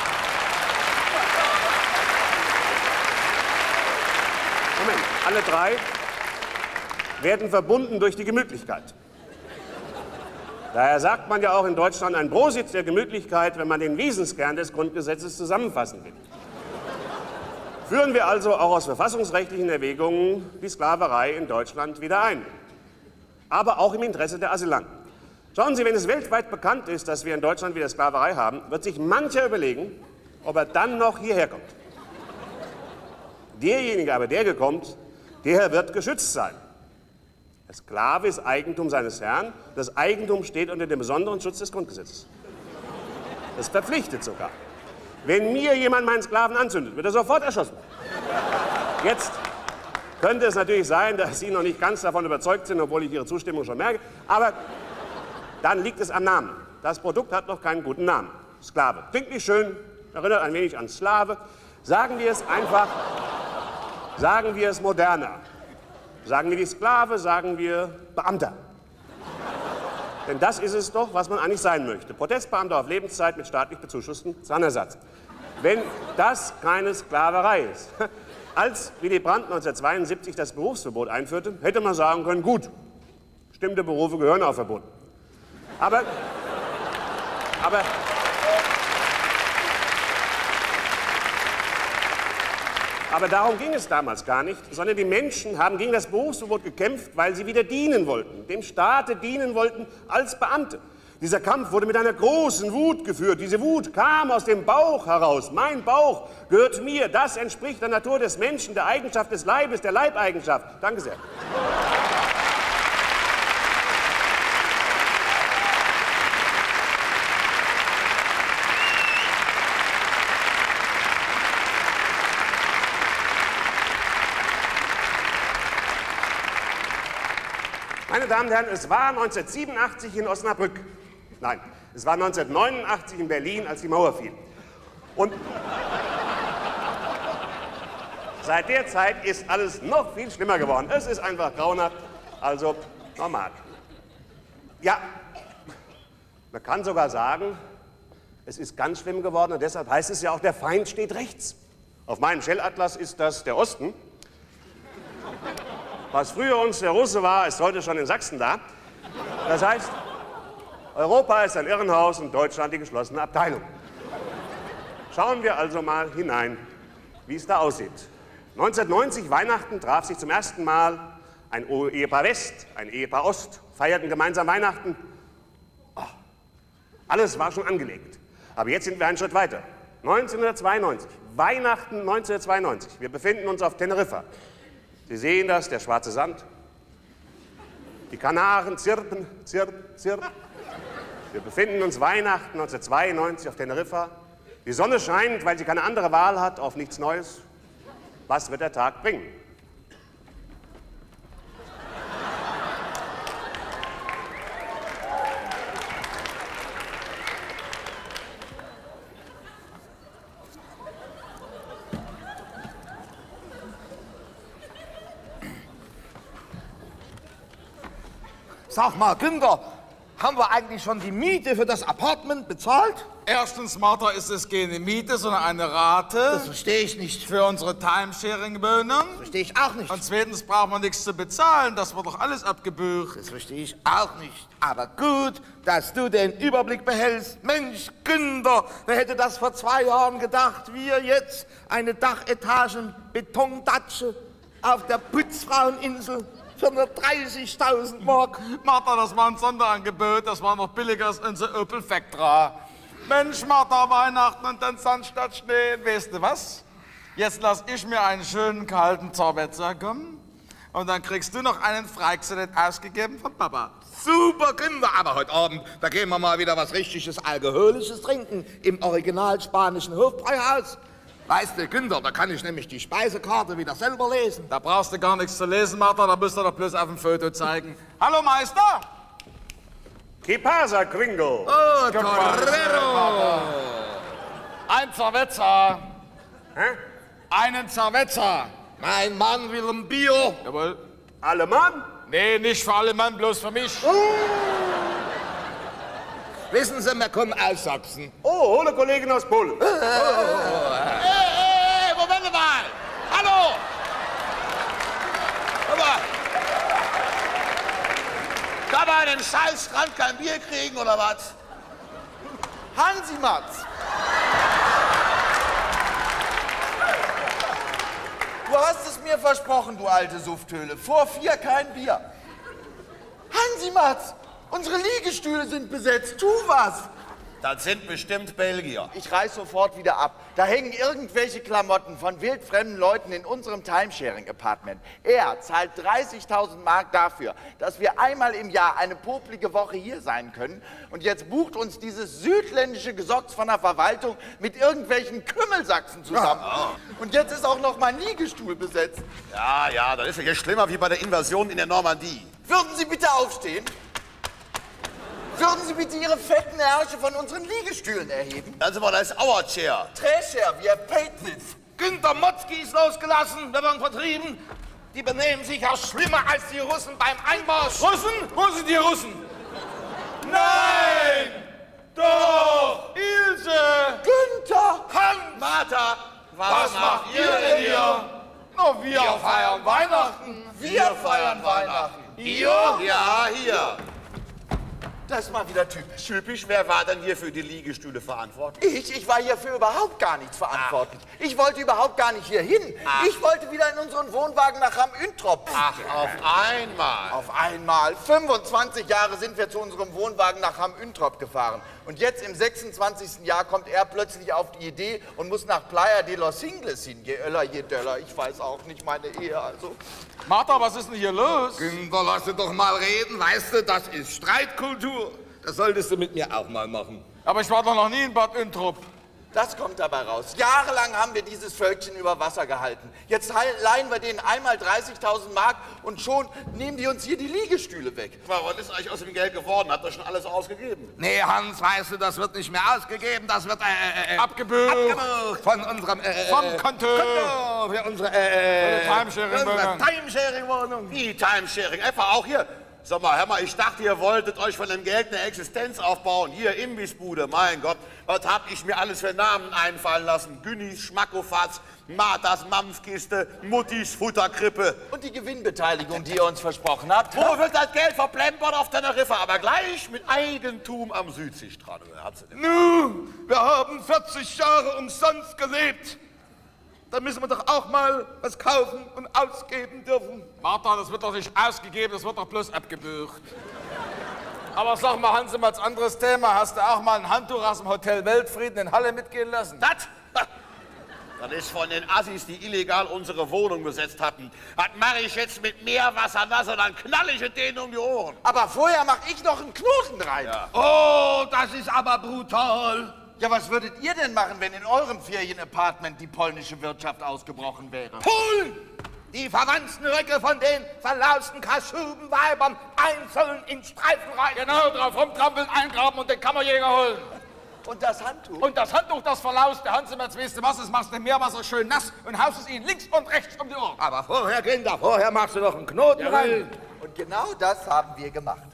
Speaker 6: Moment, alle 3 werden verbunden durch die Gemütlichkeit. Daher sagt man ja auch in Deutschland ein Prosit der Gemütlichkeit, wenn man den Wesenskern des Grundgesetzes zusammenfassen will. Führen wir also auch aus verfassungsrechtlichen Erwägungen die Sklaverei in Deutschland wieder ein. Aber auch im Interesse der Asylanten. Schauen Sie, wenn es weltweit bekannt ist, dass wir in Deutschland wieder Sklaverei haben, wird sich mancher überlegen, ob er dann noch hierher kommt. Derjenige aber, der kommt, der wird geschützt sein. Der Sklave ist Eigentum seines Herrn. Das Eigentum steht unter dem besonderen Schutz des Grundgesetzes. Das verpflichtet sogar. Wenn mir jemand meinen Sklaven anzündet, wird er sofort erschossen. Jetzt könnte es natürlich sein, dass Sie noch nicht ganz davon überzeugt sind, obwohl ich Ihre Zustimmung schon merke. Aber dann liegt es am Namen. Das Produkt hat noch keinen guten Namen. Sklave. Klingt nicht schön, erinnert ein wenig an Slave. Sagen wir es einfach, sagen wir es moderner. Sagen wir nicht Sklave, sagen wir Beamter. Denn das ist es doch, was man eigentlich sein möchte. Protestbeamter auf Lebenszeit mit staatlich bezuschussten Zahnersatz. Wenn das keine Sklaverei ist. Als Willy Brandt 1972 das Berufsverbot einführte, hätte man sagen können, gut, bestimmte Berufe gehören auch verboten. Aber darum ging es damals gar nicht, sondern die Menschen haben gegen das Berufsverbot gekämpft, weil sie wieder dienen wollten, dem Staate dienen wollten als Beamte. Dieser Kampf wurde mit einer großen Wut geführt. Diese Wut kam aus dem Bauch heraus. Mein Bauch gehört mir. Das entspricht der Natur des Menschen, der Eigenschaft des Leibes, der Leibeigenschaft. Danke sehr. Meine Damen und Herren, es war 1987 in Osnabrück. Nein, es war 1989 in Berlin, als die Mauer fiel. Und seit der Zeit ist alles noch viel schlimmer geworden. Es ist einfach grauenhaft, also normal. Ja, man kann sogar sagen, es ist ganz schlimm geworden und deshalb heißt es ja auch, der Feind steht rechts. Auf meinem Schellatlas ist das der Osten. Was früher uns der Russe war, ist heute schon in Sachsen da. Das heißt, Europa ist ein Irrenhaus und Deutschland die geschlossene Abteilung. Schauen wir also mal hinein, wie es da aussieht. 1990, Weihnachten, traf sich zum ersten Mal ein Ehepaar West, ein Ehepaar Ost, feierten gemeinsam Weihnachten. Oh, alles war schon angelegt. Aber jetzt sind wir einen Schritt weiter. 1992, Weihnachten 1992. Wir befinden uns auf Teneriffa. Sie sehen das, der schwarze Sand. Die Kanaren zirpen, zirp, zirp. Wir befinden uns Weihnachten 1992 auf Teneriffa. Die Sonne scheint, weil sie keine andere Wahl hat, auf nichts Neues. Was wird der Tag bringen?
Speaker 4: Sag mal, Günther, haben wir eigentlich schon die Miete für das Apartment bezahlt?
Speaker 3: Erstens, Martha, ist es keine Miete, sondern eine Rate.
Speaker 4: Das verstehe ich nicht.
Speaker 3: Für unsere Timesharing-Wohnung.
Speaker 4: Verstehe ich auch nicht.
Speaker 3: Und zweitens braucht man nichts zu bezahlen, das wird doch alles abgebucht.
Speaker 4: Das verstehe ich auch nicht. Aber gut, dass du den Überblick behältst. Mensch, Günther, wer hätte das vor 2 Jahren gedacht? Wir jetzt eine Dachetagen-Betondatsche auf der Putzfraueninsel für nur 30.000 Mark.
Speaker 3: Martha, das war ein Sonderangebot, das war noch billiger als unser Opel Vectra. Mensch, Martha, Weihnachten und dann Sand statt Schnee. Weißt du was? Jetzt lass ich mir einen schönen kalten Sorbetzer kommen und dann kriegst du noch einen Freigesellet ausgegeben von Papa.
Speaker 4: Super, Günther, aber heute Abend, da gehen wir mal wieder was richtiges Alkoholisches trinken im original spanischen Hofbräuhaus. Weißt du, Günther, da kann ich nämlich die Speisekarte wieder selber lesen.
Speaker 3: Da brauchst du gar nichts zu lesen, Martha, da müsst ihr doch bloß auf dem Foto zeigen. Hallo, Meister!
Speaker 6: ¿Qué pasa, Gringo?
Speaker 4: Oh, Torero!
Speaker 3: Ein Cerveza.
Speaker 6: Hä?
Speaker 3: Einen Cerveza.
Speaker 4: Mein Mann will ein Bier.
Speaker 3: Jawohl.
Speaker 6: Alle Mann?
Speaker 3: Nee, nicht für alle Mann, bloß für mich.
Speaker 4: Wissen Sie, wir kommen aus Sachsen.
Speaker 6: Oh, hole Kollegin aus Polen.
Speaker 7: Hey, Moment mal! Hallo! Hör mal. Kann man an den Scheißstrand kein Bier kriegen, oder was?
Speaker 5: Hansimatz! Du hast es mir versprochen, du alte Sufthöhle. Vor 4 kein Bier. Hansimatz! Unsere Liegestühle sind besetzt. Tu was!
Speaker 7: Das sind bestimmt Belgier.
Speaker 5: Ich reiß sofort wieder ab. Da hängen irgendwelche Klamotten von wildfremden Leuten in unserem Timesharing-Apartment. Er zahlt 30.000 Mark dafür, dass wir einmal im Jahr eine poplige Woche hier sein können. Und jetzt bucht uns dieses südländische Gesocks von der Verwaltung mit irgendwelchen Kümmelsachsen zusammen. Und jetzt ist auch noch mein Liegestuhl besetzt.
Speaker 7: Ja, das ist ja jetzt schlimmer wie bei der Invasion in der Normandie.
Speaker 5: Würden Sie bitte aufstehen? Würden Sie bitte Ihre fetten Ärsche von unseren Liegestühlen erheben?
Speaker 7: Dann sind wir, da ist our chair.
Speaker 5: Trescher, wir paid this.
Speaker 4: Günter Motzki ist losgelassen, wir werden vertrieben. Die benehmen sich ja schlimmer als die Russen beim Einmarsch.
Speaker 3: Russen? Wo sind die Russen? Nein! Doch! Ilse!
Speaker 5: Günther!
Speaker 4: Hans!
Speaker 7: Martha,
Speaker 3: Was macht ihr denn hier? Na, wir feiern Weihnachten.
Speaker 5: Wir feiern Weihnachten.
Speaker 7: Ihr? Ja, hier.
Speaker 5: Das ist mal wieder typisch.
Speaker 7: Typisch, wer war denn hier für die Liegestühle verantwortlich?
Speaker 5: Ich war hier für überhaupt gar nichts verantwortlich. Ich wollte überhaupt gar nicht hier hin. Ich wollte wieder in unseren Wohnwagen nach Hamm-Üntrop.
Speaker 7: Ach, auf einmal.
Speaker 5: Auf einmal. 25 Jahre sind wir zu unserem Wohnwagen nach Hamm-Üntrop gefahren. Und jetzt im 26. Jahr kommt er plötzlich auf die Idee und muss nach Playa de los Ingles hin. Je öller, je döller. Ich weiß auch nicht, meine Ehe also.
Speaker 3: Martha, was ist denn hier los?
Speaker 4: Günther, lass dich doch mal reden, weißt du, das ist Streitkultur. Das solltest du mit mir auch mal machen.
Speaker 3: Aber ich war doch noch nie in Bad Üntrop.
Speaker 5: Das kommt dabei raus. Jahrelang haben wir dieses Völkchen über Wasser gehalten. Jetzt leihen wir denen einmal 30.000 Mark und schon nehmen die uns hier die Liegestühle weg.
Speaker 7: Was ist eigentlich aus dem Geld geworden? Habt ihr schon alles ausgegeben?
Speaker 4: Nee, Hans, weißt du, das wird nicht mehr ausgegeben, das wird
Speaker 3: Abgebucht.
Speaker 4: von unserem
Speaker 3: Vom Konto.
Speaker 4: für unsere
Speaker 3: Timesharing-Wohnung.
Speaker 4: Timesharing-Wohnung.
Speaker 7: Wie Timesharing? Einfach auch hier. Sag mal, hör mal, ich dachte, ihr wolltet euch von dem Geld eine Existenz aufbauen. Hier, Imbissbude, mein Gott. Was hab ich mir alles für Namen einfallen lassen? Günnis, Schmackofatz, Marthas Mampfkiste, Muttis Futterkrippe.
Speaker 5: Und die Gewinnbeteiligung, die ihr uns versprochen habt.
Speaker 7: Wo wird das Geld verplempert auf Teneriffa? Aber gleich mit Eigentum am Südseestrand.
Speaker 4: Wir haben 40 Jahre umsonst gelebt. Da müssen wir doch auch mal was kaufen und ausgeben dürfen.
Speaker 3: Martha, das wird doch nicht ausgegeben, das wird doch bloß abgebucht. Aber sag mal, Hans, immer als anderes Thema. Hast du auch mal ein Handtuch aus dem Hotel Weltfrieden in Halle mitgehen lassen?
Speaker 7: Das? Das ist von den Assis, die illegal unsere Wohnung besetzt hatten. Das mache ich jetzt mit Meerwasser nass und dann knall ich es denen um die Ohren.
Speaker 5: Aber vorher mache ich noch einen Knoten rein. Ja.
Speaker 4: Oh, das ist aber brutal.
Speaker 5: Was würdet ihr denn machen, wenn in eurem Ferienapartment die polnische Wirtschaft ausgebrochen wäre?
Speaker 4: Polen! Die verwandten Röcke von den verlausten Kaschubenweibern einzeln in Streifen rein.
Speaker 3: Genau, drauf rumtrampeln, eingraben und den Kammerjäger holen.
Speaker 5: Und das Handtuch?
Speaker 3: Und das Handtuch, das verlaust, der Hans immer, jetzt weißt du was, das machst du im Meerwasser schön nass und haust es ihnen links und rechts um die Ohren.
Speaker 4: Aber vorher, Kinder, vorher machst du noch einen Knoten rein.
Speaker 5: Und genau das haben wir gemacht.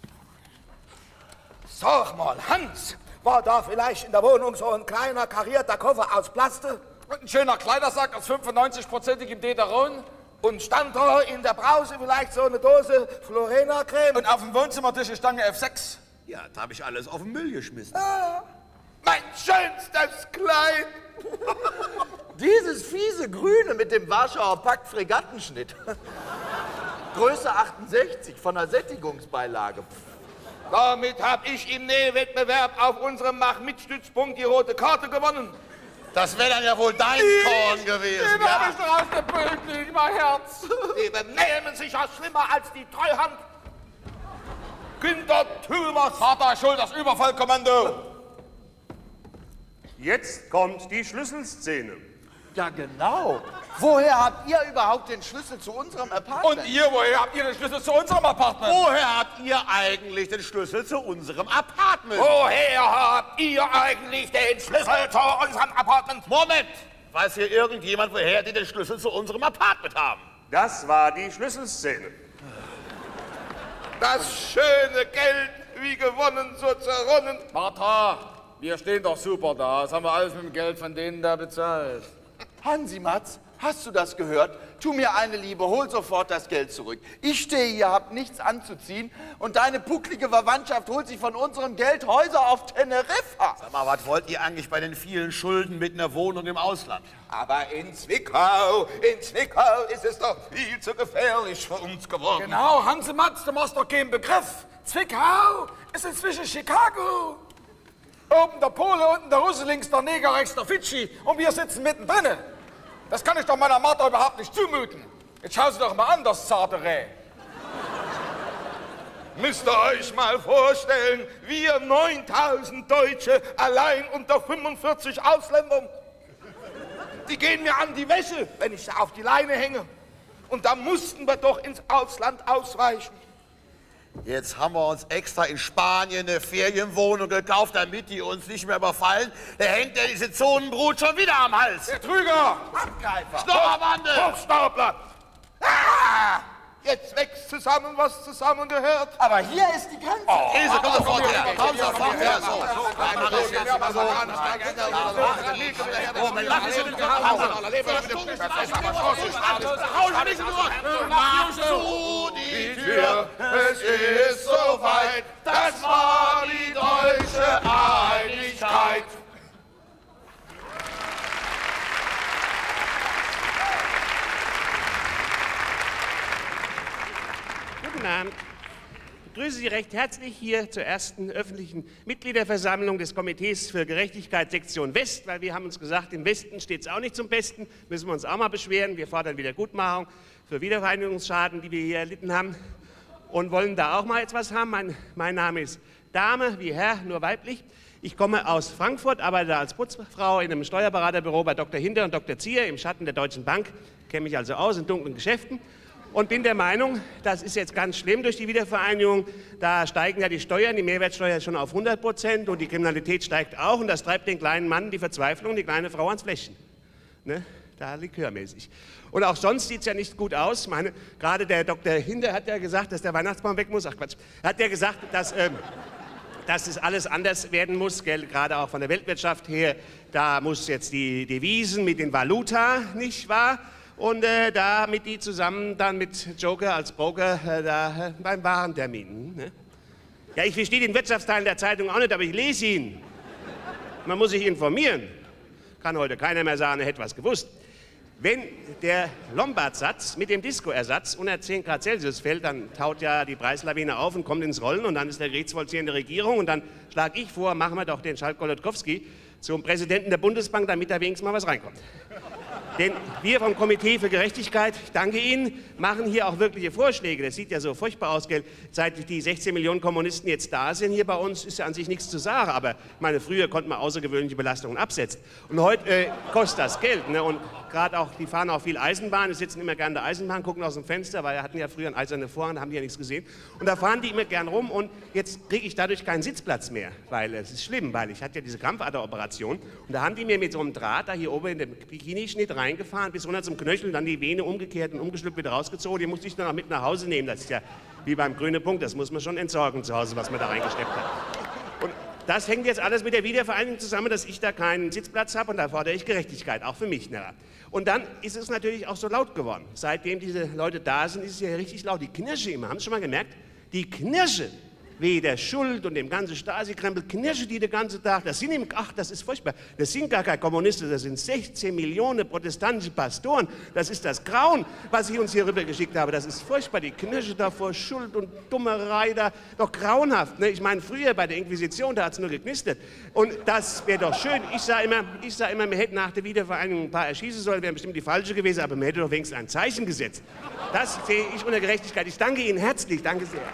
Speaker 4: Sag mal, Hans, war da vielleicht in der Wohnung so ein kleiner karierter Koffer aus Plaste?
Speaker 3: Und ein schöner Kleidersack aus 95%igem Dederon.
Speaker 4: Und stand da in der Brause vielleicht so eine Dose Florena-Creme?
Speaker 3: Und auf dem Wohnzimmertisch eine Stange F6.
Speaker 7: Ja, da habe ich alles auf den Müll geschmissen.
Speaker 4: Mein schönstes Kleid!
Speaker 5: Dieses fiese Grüne mit dem Warschauer Pakt Fregattenschnitt. Größe 68 von der Sättigungsbeilage.
Speaker 4: Damit habe ich im Nähwettbewerb auf unserem Mach-Mit-Stützpunkt die rote Karte gewonnen.
Speaker 7: Das wäre dann ja wohl dein Korn gewesen.
Speaker 3: Den hab ich doch aus der Bild liegen, mein Herz.
Speaker 4: Die benehmen sich ja schlimmer als die Treuhand. Günther Thülmers.
Speaker 3: Vater schuld, das Überfallkommando.
Speaker 6: Jetzt kommt die Schlüsselszene.
Speaker 5: Ja, genau. Woher habt ihr überhaupt den Schlüssel zu unserem Apartment?
Speaker 3: Und ihr, woher habt ihr den Schlüssel zu unserem Apartment?
Speaker 7: Woher habt ihr eigentlich den Schlüssel zu unserem Apartment?
Speaker 4: Woher habt ihr eigentlich den Schlüssel zu unserem Apartment?
Speaker 7: Moment! Weiß hier irgendjemand, woher die den Schlüssel zu unserem Apartment haben?
Speaker 6: Das war die Schlüsselszene.
Speaker 4: Das schöne Geld wie gewonnen, so zerronnen.
Speaker 3: Martha, wir stehen doch super da. Das haben wir alles mit dem Geld von denen da bezahlt.
Speaker 5: Hansi-Matz, hast du das gehört? Tu mir eine Liebe, hol sofort das Geld zurück. Ich stehe hier, hab nichts anzuziehen und deine pucklige Verwandtschaft holt sich von unserem Geld Häuser auf Teneriffa.
Speaker 7: Sag mal, was wollt ihr eigentlich bei den vielen Schulden mit einer Wohnung im Ausland?
Speaker 4: Aber in Zwickau ist es doch viel zu gefährlich für uns geworden.
Speaker 3: Genau, Hanse-Matz, du machst doch keinen Begriff. Zwickau ist inzwischen Chicago. Oben der Pole, unten der Russe, links der Neger, rechts der Fidschi und wir sitzen mittendrin. Das kann ich doch meiner Martha überhaupt nicht zumuten. Jetzt schau sie doch mal an, das zarte Reh.
Speaker 4: Müsst ihr euch mal vorstellen, wir 9000 Deutsche allein unter 45 Ausländern. Die gehen mir an die Wäsche, wenn ich da auf die Leine hänge. Und da mussten wir doch ins Ausland ausweichen.
Speaker 7: Jetzt haben wir uns extra in Spanien eine Ferienwohnung gekauft, damit die uns nicht mehr überfallen. Da hängt ja diese Zonenbrut schon wieder am Hals.
Speaker 4: Der Trüger!
Speaker 7: Abgreifer! Schnurrbande!
Speaker 4: Hochstapler! Ah! Jetzt wächst zusammen, was zusammengehört.
Speaker 5: Aber hier ist die Grenze.
Speaker 7: Ilse, komm sofort her! Komm sofort her! So.
Speaker 4: Die Tür, es ist soweit, das war die deutsche Einigkeit.
Speaker 6: Guten Abend. Ich begrüße Sie recht herzlich hier zur ersten öffentlichen Mitgliederversammlung des Komitees für Gerechtigkeit Sektion West, weil wir haben uns gesagt, im Westen steht es auch nicht zum Besten, müssen wir uns auch mal beschweren. Wir fordern Wiedergutmachung für Wiedervereinigungsschaden, die wir hier erlitten haben und wollen da auch mal etwas haben. Mein Name ist Dame, wie Herr, nur weiblich. Ich komme aus Frankfurt, arbeite als Putzfrau in einem Steuerberaterbüro bei Dr. Hinter und Dr. Zier im Schatten der Deutschen Bank, kenne mich also aus in dunklen Geschäften. Und bin der Meinung, das ist jetzt ganz schlimm durch die Wiedervereinigung. Da steigen ja die Steuern, die Mehrwertsteuer ist schon auf 100% und die Kriminalität steigt auch. Und das treibt den kleinen Mann die Verzweiflung, die kleine Frau ans Fläschchen. Ne? Da likörmäßig. Und auch sonst sieht es ja nicht gut aus. Gerade der Dr. Hinter hat ja gesagt, dass der Weihnachtsbaum weg muss. Ach Quatsch. Hat ja gesagt, dass es alles anders werden muss, gell? Gerade auch von der Weltwirtschaft her. Da muss jetzt die Devisen mit den Valuta, nicht wahr? Und damit die zusammen dann mit Joker als Broker beim Warentermin. Ne? Ja, ich verstehe den Wirtschaftsteil der Zeitung auch nicht, aber ich lese ihn. Man muss sich informieren. Kann heute keiner mehr sagen, er hätte was gewusst. Wenn der Lombard-Satz mit dem Disco-Ersatz unter 10 Grad Celsius fällt, dann taut ja die Preislawine auf und kommt ins Rollen und dann ist der Gerichtsvollzieher in der Regierung und dann schlage ich vor, machen wir doch den Schalk-Golodkowski zum Präsidenten der Bundesbank, damit da wenigstens mal was reinkommt. Denn wir vom Komitee für Gerechtigkeit, ich danke Ihnen, machen hier auch wirkliche Vorschläge. Das sieht ja so furchtbar aus, gell? Seit die 16 Millionen Kommunisten jetzt da sind hier bei uns, ist ja an sich nichts zu sagen. Aber ich meine, früher konnte man außergewöhnliche Belastungen absetzen. Und heute kostet das Geld. Ne? Und gerade auch, die fahren auch viel Eisenbahn, die sitzen immer gerne in der Eisenbahn, gucken aus dem Fenster, weil wir hatten ja früher einen eisernen Vorhang, da haben die ja nichts gesehen. Und da fahren die immer gern rum und jetzt kriege ich dadurch keinen Sitzplatz mehr. Weil es ist schlimm, weil ich hatte ja diese Krampfaderoperation. Und da haben die mir mit so einem Draht da hier oben in den Bikini-Schnitt reingefahren, bis runter zum Knöchel, dann die Vene umgekehrt und umgeschlüpft wieder rausgezogen. Die musste ich dann auch mit nach Hause nehmen. Das ist ja wie beim grünen Punkt, das muss man schon entsorgen zu Hause, was man da reingesteckt hat. Und das hängt jetzt alles mit der Wiedervereinigung zusammen, dass ich da keinen Sitzplatz habe und da fordere ich Gerechtigkeit, auch für mich. Ne? Und dann ist es natürlich auch so laut geworden. Seitdem diese Leute da sind, ist es ja richtig laut. Die Knirsche immer, haben Sie schon mal gemerkt? Die Knirsche. Wie der Schuld und dem ganzen Stasi-Krempel knirschen die den ganzen Tag. Das sind ach, das ist furchtbar. Das sind gar keine Kommunisten, das sind 16 Millionen protestantische Pastoren. Das ist das Grauen, was ich uns hier rübergeschickt habe. Das ist furchtbar. Die knirschen da vor Schuld und Dummerei da. Doch grauenhaft. Ne? Ich meine, früher bei der Inquisition, da hat es nur geknistert. Und das wäre doch schön. Ich sage immer, wir hätten nach der Wiedervereinigung ein paar erschießen sollen, wären bestimmt die falsche gewesen, aber man hätte doch wenigstens ein Zeichen gesetzt. Das sehe ich unter Gerechtigkeit. Ich danke Ihnen herzlich. Danke sehr.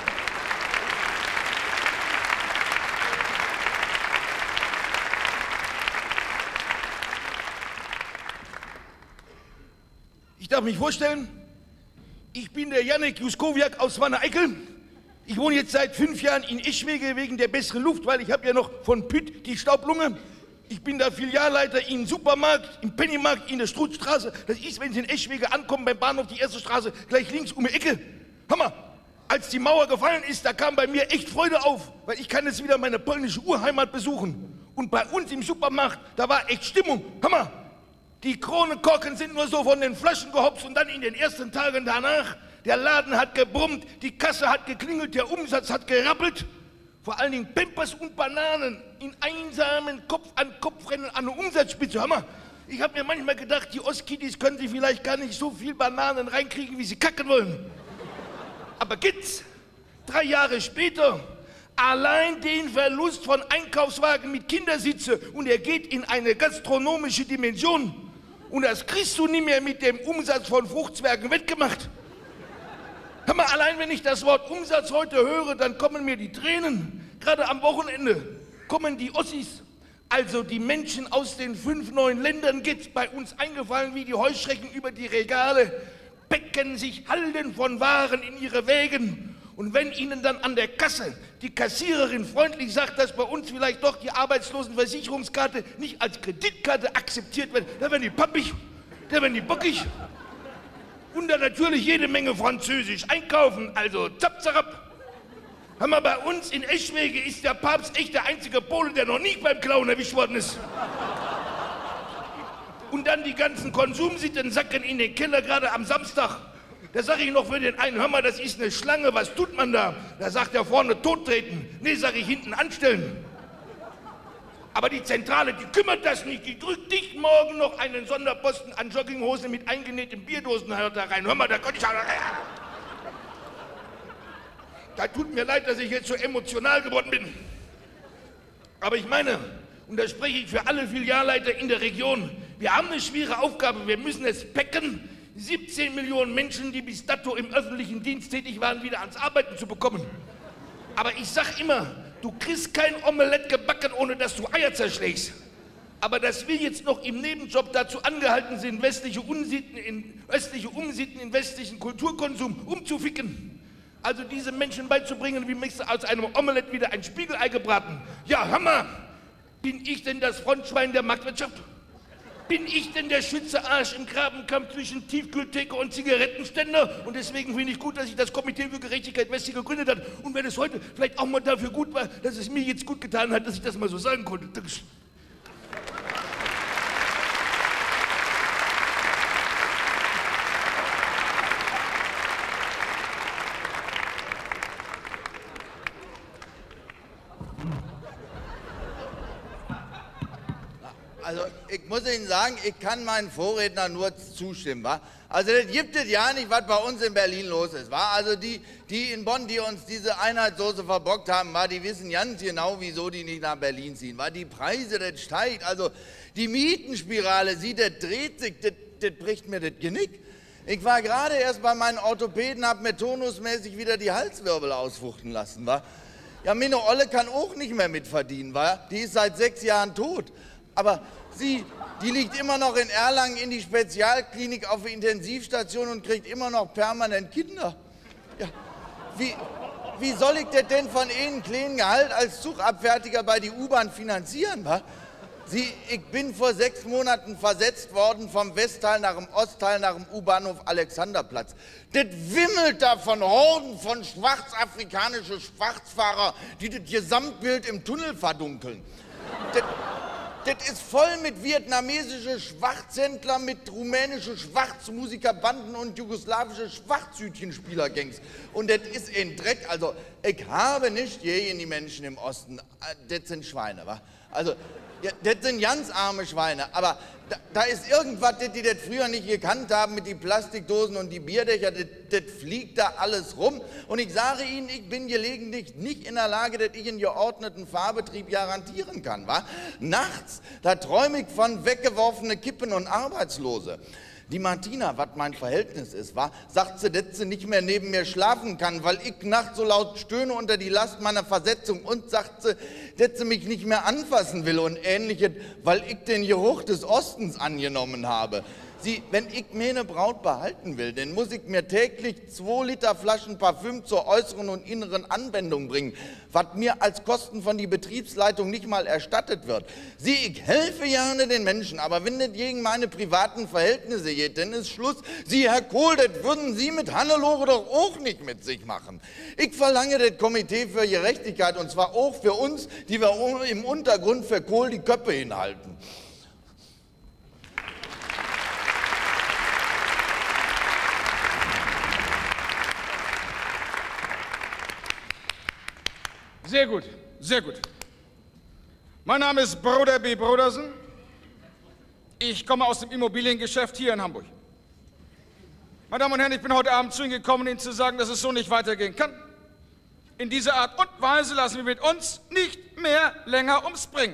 Speaker 8: Ich darf mich vorstellen, ich bin der Janek Juskowiak aus Wanne-Eickel. Ich wohne jetzt seit 5 Jahren in Eschwege wegen der besseren Luft, weil ich habe ja noch von Pütt die Staublunge. Ich bin da Filialleiter im Supermarkt, im Pennymarkt in der Strutzstraße. Das ist, wenn Sie in Eschwege ankommen, beim Bahnhof die erste Straße, gleich links um die Ecke. Hammer! als die Mauer gefallen ist, da kam bei mir echt Freude auf, weil ich kann jetzt wieder meine polnische Urheimat besuchen. Und bei uns im Supermarkt, da war echt Stimmung. Hammer! Die Kronenkorken sind nur so von den Flaschen gehopst und dann in den ersten Tagen danach, der Laden hat gebrummt, die Kasse hat geklingelt, der Umsatz hat gerappelt. Vor allen Dingen Pampers und Bananen in einsamen Kopf-an-Kopf-Rennen an der Umsatzspitze. Hammer! Ich habe mir manchmal gedacht, die Ostkiddies können sich vielleicht gar nicht so viel Bananen reinkriegen, wie sie kacken wollen. Aber gibt's 3 Jahre später allein den Verlust von Einkaufswagen mit Kindersitze und er geht in eine gastronomische Dimension. Und das kriegst du nicht mehr mit dem Umsatz von Fruchtzwergen wettgemacht. Hör mal, allein wenn ich das Wort Umsatz heute höre, dann kommen mir die Tränen. Gerade am Wochenende kommen die Ossis, also die Menschen aus den 5 neuen Ländern, geht's bei uns eingefallen wie die Heuschrecken über die Regale, becken sich Halden von Waren in ihre Wägen. Und wenn ihnen dann an der Kasse die Kassiererin freundlich sagt, dass bei uns vielleicht doch die Arbeitslosenversicherungskarte nicht als Kreditkarte akzeptiert wird, da werden die pappig, da werden die bockig. Und dann natürlich jede Menge Französisch einkaufen, also zapp, zapp. Hör mal, bei uns in Eschwege ist der Papst echt der einzige Pole, der noch nie beim Klauen erwischt worden ist. Und dann die ganzen Konsumsitten sacken in den Keller, gerade am Samstag. Da sage ich noch für den einen, hör mal, das ist eine Schlange, was tut man da? Da sagt er vorne, tottreten. Nee, sage ich, hinten anstellen. Aber die Zentrale, die kümmert das nicht. Die drückt dich morgen noch einen Sonderposten an Jogginghose mit eingenähtem Bierdosenhalter rein. Hör mal, da konnte ich... Da tut mir leid, dass ich jetzt so emotional geworden bin. Aber ich meine, und da spreche ich für alle Filialleiter in der Region, wir haben eine schwere Aufgabe, wir müssen es packen, 17 Millionen Menschen, die bis dato im öffentlichen Dienst tätig waren, wieder ans Arbeiten zu bekommen. Aber ich sag immer, du kriegst kein Omelett gebacken, ohne dass du Eier zerschlägst. Aber dass wir jetzt noch im Nebenjob dazu angehalten sind, östliche Umsitten in westlichen Kulturkonsum umzuficken, also diese Menschen beizubringen, wie möchtest du aus einem Omelett wieder ein Spiegelei gebraten? Ja, Hammer! Bin ich denn das Frontschwein der Marktwirtschaft? Bin ich denn der Schützearsch im Grabenkampf zwischen Tiefkühltheke und Zigarettenständer? Und deswegen finde ich gut, dass sich das Komitee für Gerechtigkeit Westi gegründet hat. Und wenn es heute vielleicht auch mal dafür gut war, dass es mir jetzt gut getan hat, dass ich das mal so sagen konnte. Dankeschön.
Speaker 5: Also, ich muss Ihnen sagen, ich kann meinen Vorredner nur zustimmen, wa? Also, das gibt es ja nicht, was bei uns in Berlin los ist, wa? Also, die in Bonn, die uns diese Einheitssoße verbockt haben, wa? Die wissen ganz genau, wieso die nicht nach Berlin ziehen, wa? Die Preise, das steigt, also, die Mietenspirale, das dreht sich, das bricht mir das Genick. Ich war gerade erst bei meinen Orthopäden, hab mir turnusmäßig wieder die Halswirbel ausfuchten lassen, wa? Ja, meine Olle kann auch nicht mehr mitverdienen, wa? Die ist seit 6 Jahren tot. Aber die liegt immer noch in Erlangen in die Spezialklinik auf der Intensivstation und kriegt immer noch permanent Kinder. Ja, wie soll ich das denn von Ihnen kleinen Gehalt als Zugabfertiger bei die U-Bahn finanzieren, wa? Ich bin vor 6 Monaten versetzt worden vom Westteil nach dem Ostteil nach dem U-Bahnhof Alexanderplatz. Das wimmelt da von Horden von schwarzafrikanischen Schwarzfahrer, die das Gesamtbild im Tunnel verdunkeln. Das ist voll mit vietnamesischen Schwarzhändler, mit rumänischen Schwarzmusikerbanden und jugoslawische Schwarzhütchenspielergangs. Und das ist ein Dreck. Also, ich habe nicht gegen die Menschen im Osten. Das sind Schweine, wa? Also, ja, das sind ganz arme Schweine. Aber da ist irgendwas, das die das früher nicht gekannt haben mit den Plastikdosen und die Bierdächer. Das fliegt da alles rum. Und ich sage Ihnen, ich bin gelegentlich nicht in der Lage, dass ich einen geordneten Fahrbetrieb garantieren kann, wa? Nachts, da träume ich von weggeworfenen Kippen und Arbeitslose. Die Martina, was mein Verhältnis ist, wa? Sagt sie, dass sie nicht mehr neben mir schlafen kann, weil ich nachts so laut stöhne unter die Last meiner Versetzung, und sagt sie, dass sie mich nicht mehr anfassen will und Ähnliches, weil ich den Geruch des Ostens angenommen habe. Wenn ich meine Braut behalten will, dann muss ich mir täglich 2 Liter Flaschen Parfüm zur äußeren und inneren Anwendung bringen, was mir als Kosten von die Betriebsleitung nicht mal erstattet wird. Ich helfe gerne den Menschen, aber wenn das gegen meine privaten Verhältnisse geht, dann ist Schluss. Herr Kohl, das würden Sie mit Hannelore doch auch nicht mit sich machen. Ich verlange das Komitee für Gerechtigkeit, und zwar auch für uns, die wir im Untergrund für Kohl die Köpfe hinhalten.
Speaker 3: Sehr gut, sehr gut. Mein Name ist Bruder B. Brodersen. Ich komme aus dem Immobiliengeschäft hier in Hamburg. Meine Damen und Herren, ich bin heute Abend zu Ihnen gekommen, Ihnen zu sagen, dass es so nicht weitergehen kann. In dieser Art und Weise lassen wir mit uns nicht mehr länger ums Bringen.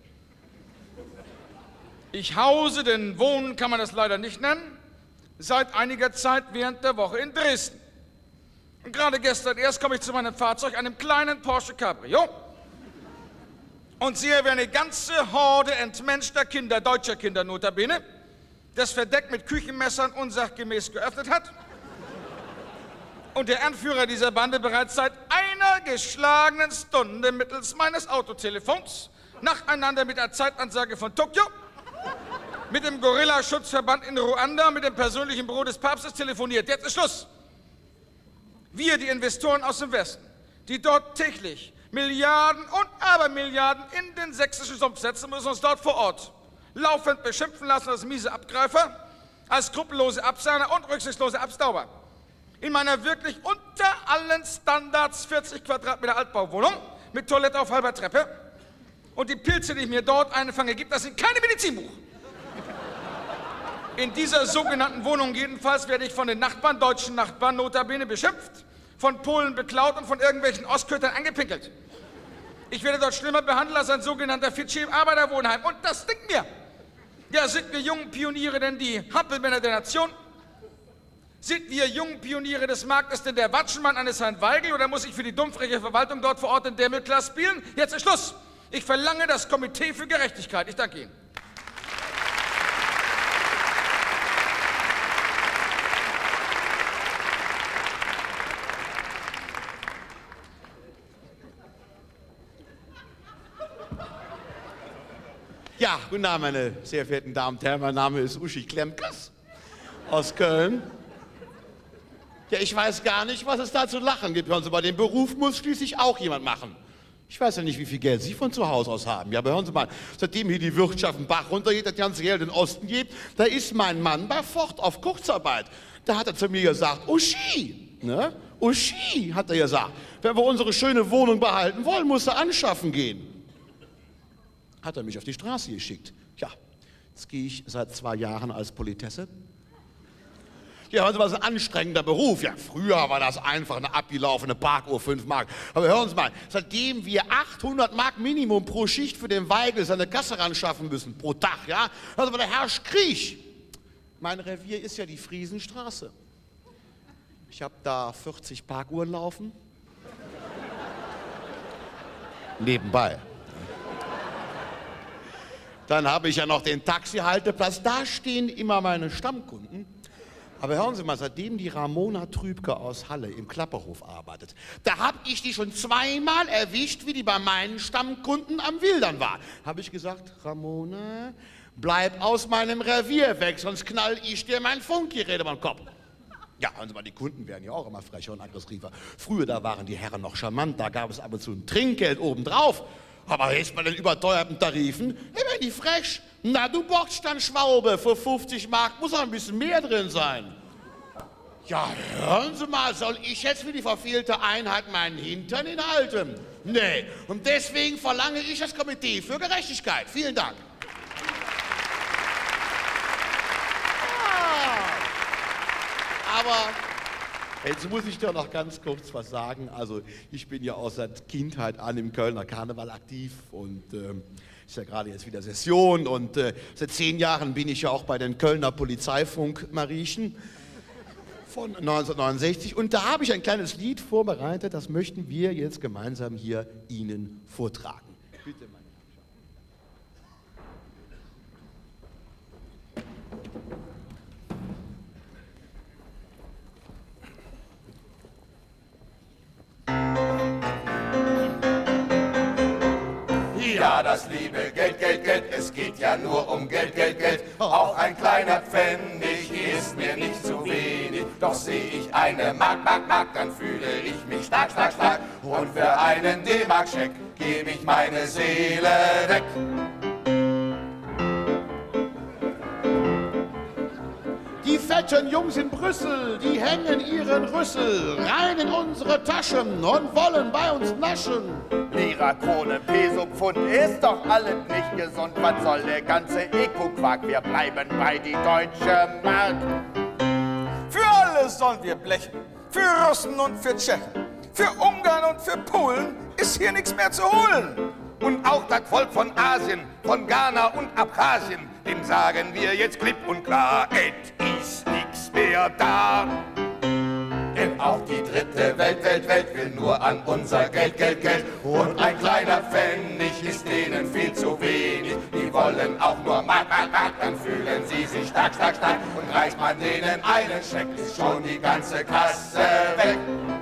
Speaker 3: Ich hause, denn wohnen kann man das leider nicht nennen, seit einiger Zeit während der Woche in Dresden. Und gerade gestern erst komme ich zu meinem Fahrzeug, einem kleinen Porsche Cabrio, und sehe, wie eine ganze Horde entmenschter Kinder, deutscher Kinder notabene, das Verdeck mit Küchenmessern unsachgemäß geöffnet hat und der Anführer dieser Bande bereits seit einer geschlagenen Stunde mittels meines Autotelefons nacheinander mit der Zeitansage von Tokio, mit dem Gorilla-Schutzverband in Ruanda, mit dem persönlichen Büro des Papstes telefoniert. Jetzt ist Schluss. Wir, die Investoren aus dem Westen, die dort täglich Milliarden und Abermilliarden in den sächsischen Sumpf setzen, müssen uns dort vor Ort laufend beschimpfen lassen als miese Abgreifer, als skrupellose Absahner und rücksichtslose Abstauber. In meiner wirklich unter allen Standards 40 Quadratmeter Altbauwohnung mit Toilette auf halber Treppe. Und die Pilze, die ich mir dort einfange, gibt, das sind keine Medizinbuch. In dieser sogenannten Wohnung jedenfalls werde ich von den Nachbarn, deutschen Nachbarn, notabene beschimpft, von Polen beklaut und von irgendwelchen Ostkötern angepinkelt. Ich werde dort schlimmer behandelt als ein sogenannter Fidschi im Arbeiterwohnheim. Und das stinkt mir. Ja, sind wir jungen Pioniere denn die Hampelmänner der Nation? Sind wir jungen Pioniere des Marktes denn der Watschenmann eines Herrn Weigel, oder muss ich für die dumpfreche Verwaltung dort vor Ort den Dämoklès spielen? Jetzt ist Schluss. Ich verlange das Komitee für Gerechtigkeit. Ich danke Ihnen.
Speaker 9: Ja, guten Abend, meine sehr verehrten Damen und Herren. Mein Name ist Uschi Klemkes aus Köln. Ja, ich weiß gar nicht, was es da zu lachen gibt. Hören Sie mal, den Beruf muss schließlich auch jemand machen. Ich weiß ja nicht, wie viel Geld Sie von zu Hause aus haben. Ja, aber hören Sie mal, seitdem hier die Wirtschaft einen Bach runtergeht, das ganze Geld in den Osten gibt, da ist mein Mann bei Ford auf Kurzarbeit. Da hat er zu mir gesagt, Uschi, ne? Uschi, hat er gesagt, wenn wir unsere schöne Wohnung behalten wollen, muss er anschaffen gehen. Hat er mich auf die Straße geschickt. Ja, jetzt gehe ich seit 2 Jahren als Politesse. Ja, hören Sie mal, das ist ein anstrengender Beruf. Ja, früher war das einfach eine abgelaufene Parkuhr, 5 Mark. Aber hören Sie mal, seitdem wir 800 Mark Minimum pro Schicht für den Weigel seine Kasse ran schaffen müssen, pro Tag, ja, also da herrscht Krieg. Mein Revier ist ja die Friesenstraße. Ich habe da 40 Parkuhren laufen. Nebenbei. Dann habe ich ja noch den Taxihalteplatz. Da stehen immer meine Stammkunden. Aber hören Sie mal, seitdem die Ramona Trübke aus Halle im Klapperhof arbeitet, da habe ich die schon 2-mal erwischt, wie die bei meinen Stammkunden am Wildern war. Habe ich gesagt, Ramona, bleib aus meinem Revier weg, sonst knall ich dir mein Funkgerät über den Kopf. Ja, hören Sie mal, die Kunden werden ja auch immer frecher und aggressiver. Früher, da waren die Herren noch charmant, da gab es ab und zu ein Trinkgeld obendrauf. Aber jetzt bei den überteuerten Tarifen, werden die frech. Na, du bockst dann Schwaube, für 50 Mark muss auch ein bisschen mehr drin sein. Ja, hören Sie mal, soll ich jetzt für die verfehlte Einheit meinen Hintern hinhalten? Nee, und deswegen verlange ich das Komitee für Gerechtigkeit. Vielen Dank. Aber jetzt muss ich doch noch ganz kurz was sagen. Also ich bin ja auch seit Kindheit an im Kölner Karneval aktiv und ist ja gerade jetzt wieder Session und seit 10 Jahren bin ich ja auch bei den Kölner Polizeifunk-Mariechen von 1969 und da habe ich ein kleines Lied vorbereitet, das möchten wir jetzt gemeinsam hier Ihnen vortragen. Bitte, meine Herren.
Speaker 4: Ja, das liebe Geld, Geld, Geld, es geht ja nur um Geld, Geld, Geld. Auch ein kleiner Pfennig ist mir nicht zu wenig. Doch sehe ich eine Mark, Mark, Mark, dann fühle ich mich stark, stark, stark. Und für einen D-Mark-Scheck gebe ich meine Seele weg.
Speaker 2: Die fetten Jungs in Brüssel, die hängen ihren Rüssel rein in unsere Taschen und wollen bei uns naschen.
Speaker 7: Lira, Krone, Peso, Pfund, ist doch alles nicht gesund. Was soll der ganze Eko-Quark? Wir bleiben bei die deutsche Mark.
Speaker 3: Für alles sollen wir blechen. Für Russen und für Tschechen. Für Ungarn und für Polen ist hier nichts mehr zu holen.
Speaker 4: Und auch das Volk von Asien, von Ghana und Abchasien, dem sagen wir jetzt klipp und klar, es ist nichts mehr da. Denn auch die dritte Welt will nur an unser Geld, Geld, Geld. Und ein kleiner Pfennig ist denen viel zu wenig. Die wollen auch nur Mark, Mark, Mark, dann fühlen sie sich stark, stark, stark. Und reicht man denen einen Scheck, ist schon die ganze Kasse weg.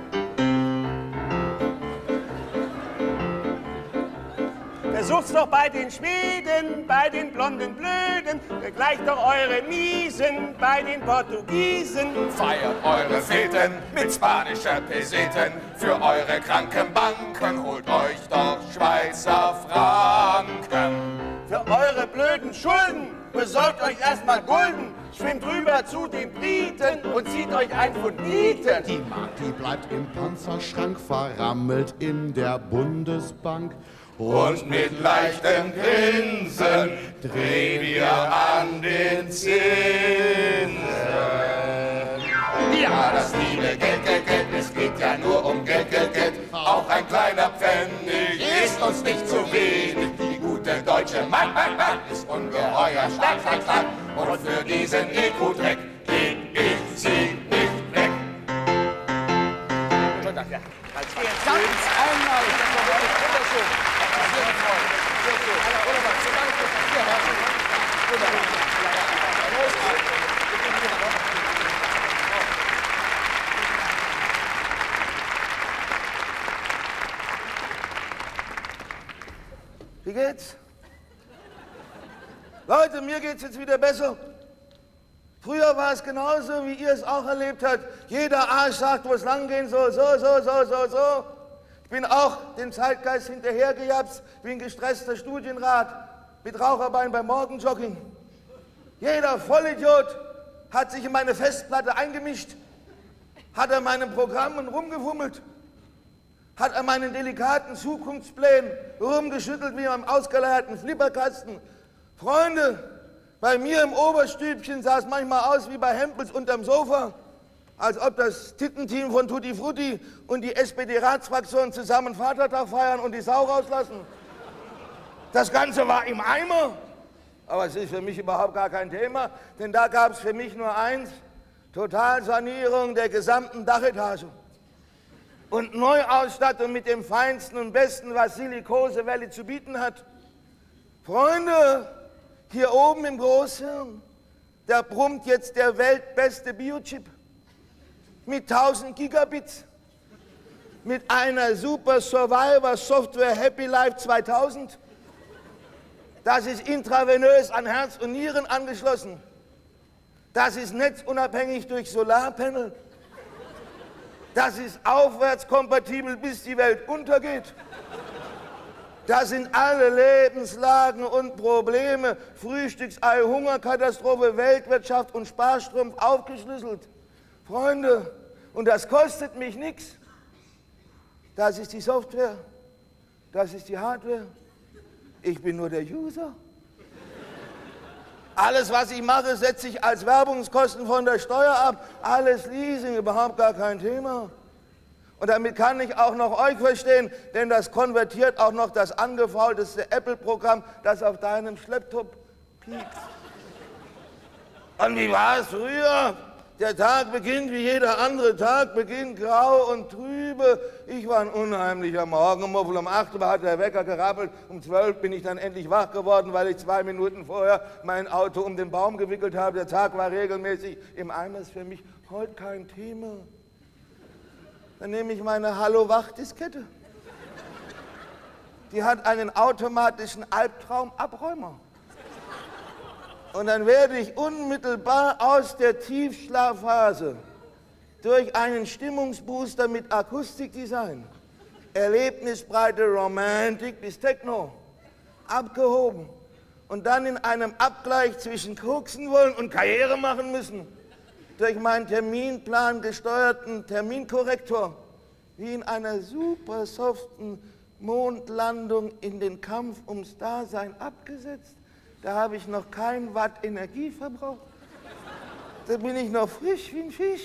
Speaker 6: Versucht's doch bei den Schweden, bei den blonden Blöden, vergleicht doch eure Miesen bei den Portugiesen.
Speaker 4: Feiert eure Feten mit spanischer Peseten, für eure kranken Banken holt euch doch Schweizer Franken.
Speaker 5: Für eure blöden Schulden besorgt euch erstmal Gulden, schwimmt rüber zu den Briten und zieht euch ein Pfund Nieten.
Speaker 2: Die Mark, die bleibt im Panzerschrank verrammelt in der Bundesbank.
Speaker 4: Und mit leichtem Grinsen drehen wir an den Zinsen. Ja, das liebe Geld, Geld, Geld, es geht ja nur um Geld, Geld, Geld. Auch ein kleiner Pfennig ist uns nicht zu wenig. Die gute deutsche Mark, Mark, Mark ist ungeheuer stark, stark, stark. Und für diesen Eko-Dreck geb ich sie nicht weg.
Speaker 3: Ganz einmal, das war wirklich wunderschön. Sehr schön. Sehr schön. Wunderbar. Vielen Dank fürs sehr herzlich.
Speaker 5: Wie geht's? Leute, mir geht's jetzt wieder besser. Früher war es genauso, wie ihr es auch erlebt habt. Jeder Arsch sagt, wo es lang gehen soll, so. Ich bin auch dem Zeitgeist hinterhergejapst, wie ein gestresster Studienrat mit Raucherbein beim Morgenjogging. Jeder Vollidiot hat sich in meine Festplatte eingemischt, hat an meinen Programmen rumgefummelt, hat an meinen delikaten Zukunftsplänen rumgeschüttelt wie am ausgeleierten Flipperkasten. Freunde, bei mir im Oberstübchen sah es manchmal aus wie bei Hempels unterm Sofa, als ob das Tittenteam von Tutti Frutti und die SPD-Ratsfraktion zusammen Vatertag feiern und die Sau rauslassen. Das Ganze war im Eimer, aber es ist für mich überhaupt gar kein Thema, denn da gab es für mich nur eins: Totalsanierung der gesamten Dachetage und Neuausstattung mit dem Feinsten und Besten, was Silicose Valley zu bieten hat. Freunde, hier oben im Großhirn, da brummt jetzt der weltbeste Biochip mit 1000 Gigabits, mit einer Super Survivor Software Happy Life 2000. Das ist intravenös an Herz und Nieren angeschlossen. Das ist netzunabhängig durch Solarpanel. Das ist aufwärtskompatibel, bis die Welt untergeht. Da sind alle Lebenslagen und Probleme, Frühstücksei, Hungerkatastrophe, Weltwirtschaft und Sparstrumpf aufgeschlüsselt. Freunde, und das kostet mich nichts. Das ist die Software, das ist die Hardware. Ich bin nur der User. Alles, was ich mache, setze ich als Werbungskosten von der Steuer ab. Alles Leasing, überhaupt gar kein Thema. Und damit kann ich auch noch euch verstehen, denn das konvertiert auch noch das angefaulteste Apple-Programm, das auf deinem Schlepptop piekt. Und wie war es früher? Der Tag beginnt wie jeder andere Tag, beginnt grau und trübe. Ich war ein unheimlicher Morgenmuffel. Um 8 Uhr hat der Wecker gerappelt, um 12 bin ich dann endlich wach geworden, weil ich 2 Minuten vorher mein Auto um den Baum gewickelt habe. Der Tag war regelmäßig im Eimer, ist für mich heute kein Thema. Dann nehme ich meine Hallo-Wach-Diskette. die hat einen automatischen Albtraumabräumer. Und dann werde ich unmittelbar aus der Tiefschlafphase durch einen Stimmungsbooster mit Akustikdesign, Erlebnisbreite Romantik bis Techno, abgehoben und dann in einem Abgleich zwischen koksen wollen und Karriere machen müssen, durch meinen Terminplan gesteuerten Terminkorrektor, wie in einer super soften Mondlandung in den Kampf ums Dasein abgesetzt. Da habe ich noch kein Watt Energie verbraucht. Da bin ich noch frisch wie ein Fisch.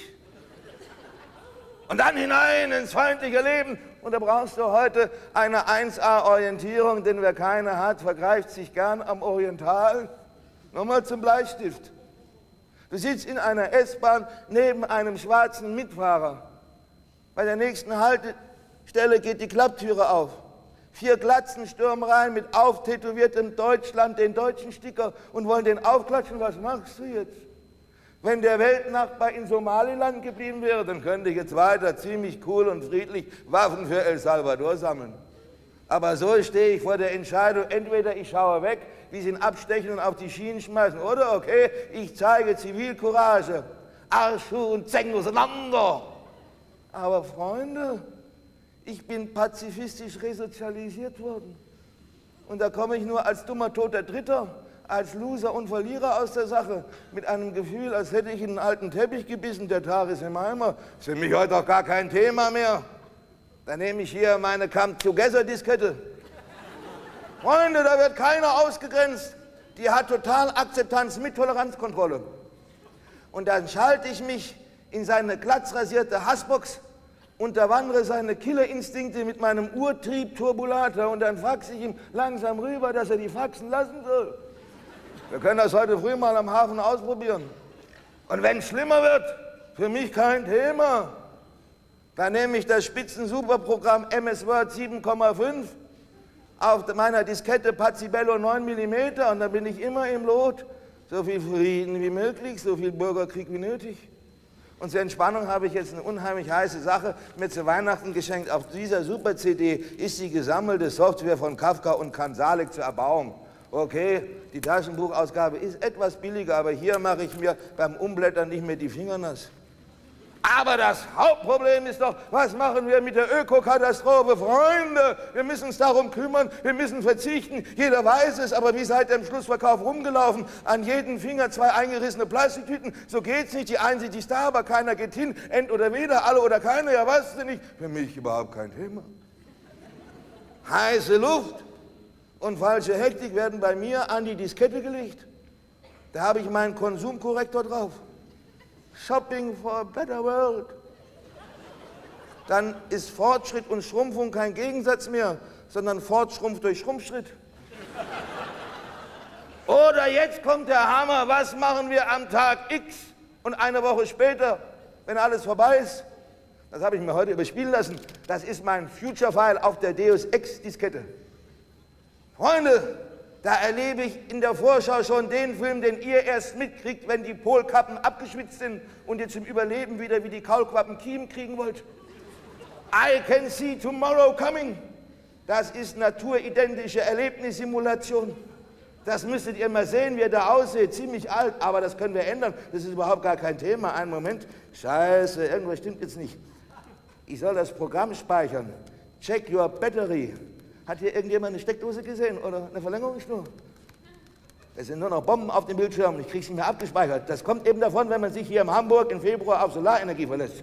Speaker 5: Und dann hinein ins feindliche Leben. Und da brauchst du heute eine 1A-Orientierung, denn wer keine hat, vergreift sich gern am Oriental. Nochmal zum Bleistift. Du sitzt in einer S-Bahn neben einem schwarzen Mitfahrer. Bei der nächsten Haltestelle geht die Klapptüre auf. 4 Glatzen stürmen rein mit auftätowiertem Deutschland, den deutschen Sticker und wollen den aufklatschen. Was machst du jetzt? Wenn der Weltnachbar in Somaliland geblieben wäre, dann könnte ich jetzt weiter ziemlich cool und friedlich Waffen für El Salvador sammeln. Aber so stehe ich vor der Entscheidung, entweder ich schaue weg, wie sie ihn abstechen und auf die Schienen schmeißen, oder okay, ich zeige Zivilcourage, Arschschuh und Zeng auseinander. Aber Freunde, ich bin pazifistisch resozialisiert worden. Und da komme ich nur als dummer toter Dritter, als Loser und Verlierer aus der Sache, mit einem Gefühl, als hätte ich in einen alten Teppich gebissen, der Tag ist im Eimer. Ist für mich heute auch gar kein Thema mehr. Dann nehme ich hier meine Come-Together-Diskette. Freunde, da wird keiner ausgegrenzt. Die hat total Akzeptanz mit Toleranzkontrolle. Und dann schalte ich mich in seine glatzrasierte Hassbox, unterwandere seine Killerinstinkte mit meinem Urtrieb-Turbulator und dann faxe ich ihm langsam rüber, dass er die Faxen lassen soll. Wir können das heute früh mal am Hafen ausprobieren. Und wenn es schlimmer wird, für mich kein Thema. Dann nehme ich das Spitzen-Superprogramm MS Word 7,5 auf meiner Diskette Pazibello 9 mm und dann bin ich immer im Lot. So viel Frieden wie möglich, so viel Bürgerkrieg wie nötig. Und zur Entspannung habe ich jetzt eine unheimlich heiße Sache mir zu Weihnachten geschenkt. Auf dieser Super-CD ist die gesammelte Software von Kafka und Kansalik zur Erbauung. Okay, die Taschenbuchausgabe ist etwas billiger, aber hier mache ich mir beim Umblättern nicht mehr die Finger nass. Aber das Hauptproblem ist doch, was machen wir mit der Ökokatastrophe? Freunde, wir müssen uns darum kümmern, wir müssen verzichten. Jeder weiß es, aber wie seit dem Schlussverkauf rumgelaufen, an jedem Finger 2 eingerissene Plastiktüten. So geht's nicht, die Einsicht ist da, aber keiner geht hin. End oder weder, alle oder keiner, ja was denn nicht? Für mich überhaupt kein Thema. Heiße Luft und falsche Hektik werden bei mir an die Diskette gelegt. Da habe ich meinen Konsumkorrektor drauf. Shopping for a better world. Dann ist Fortschritt und Schrumpfung kein Gegensatz mehr, sondern Fortschrumpf durch Schrumpfschritt. Oder jetzt kommt der Hammer, was machen wir am Tag X und eine Woche später, wenn alles vorbei ist? Das habe ich mir heute überspielen lassen. Das ist mein Future-File auf der Deus Ex-Diskette. Freunde, da erlebe ich in der Vorschau schon den Film, den ihr erst mitkriegt, wenn die Polkappen abgeschwitzt sind und ihr zum Überleben wieder wie die Kaulquappen Kiem kriegen wollt. I can see tomorrow coming. Das ist naturidentische Erlebnissimulation. Das müsstet ihr mal sehen, wie er da aussieht. Ziemlich alt, aber das können wir ändern. Das ist überhaupt gar kein Thema. Einen Moment. Scheiße, irgendwas stimmt jetzt nicht. Ich soll das Programm speichern. Check your battery. Hat hier irgendjemand eine Steckdose gesehen oder eine Verlängerungsschnur? Es sind nur noch Bomben auf dem Bildschirm. Ich kriege sie mir abgespeichert. Das kommt eben davon, wenn man sich hier in Hamburg im Februar auf Solarenergie verlässt.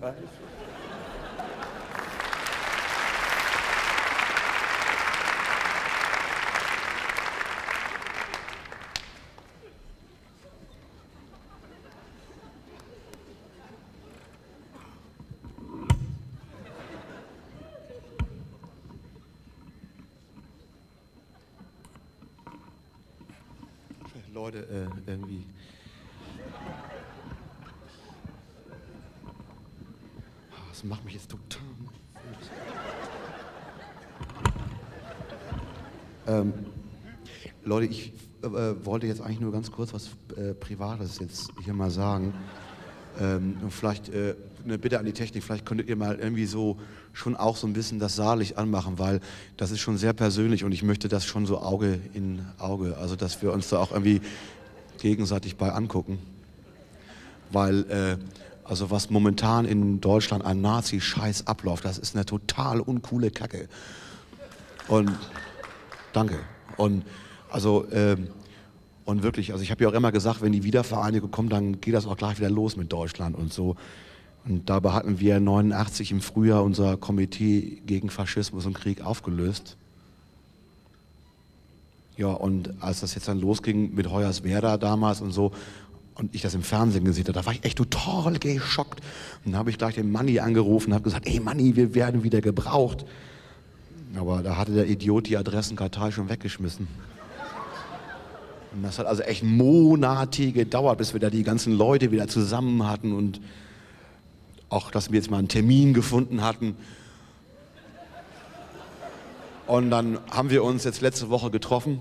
Speaker 9: Leute, irgendwie. Das macht mich jetzt total. Leute, ich wollte jetzt eigentlich nur ganz kurz was Privates jetzt hier mal sagen.
Speaker 10: Und vielleicht eine Bitte an die Technik, vielleicht könntet ihr mal irgendwie so schon auch so ein bisschen das Saallicht anmachen, weil das ist schon sehr persönlich und ich möchte das schon so Auge in Auge, also dass wir uns da auch irgendwie gegenseitig bei angucken. Weil, also was momentan in Deutschland an Nazi-Scheiß abläuft, das ist eine total uncoole Kacke. Und danke. Und also und wirklich, also ich habe ja auch immer gesagt, wenn die Wiedervereinigung kommt, dann geht das auch gleich wieder los mit Deutschland und so. Und dabei hatten wir 89 im Frühjahr unser Komitee gegen Faschismus und Krieg aufgelöst. Ja, und als das jetzt dann losging mit Hoyerswerda damals und so, und ich das im Fernsehen gesehen habe, da war ich echt total geschockt. Und dann habe ich gleich den Manni angerufen und habe gesagt, ey Manni, wir werden wieder gebraucht. Aber da hatte der Idiot die Adressenkartei schon weggeschmissen. Und das hat also echt Monate gedauert, bis wir da die ganzen Leute wieder zusammen hatten und auch, dass wir jetzt mal einen Termin gefunden hatten. Und dann haben wir uns jetzt letzte Woche getroffen.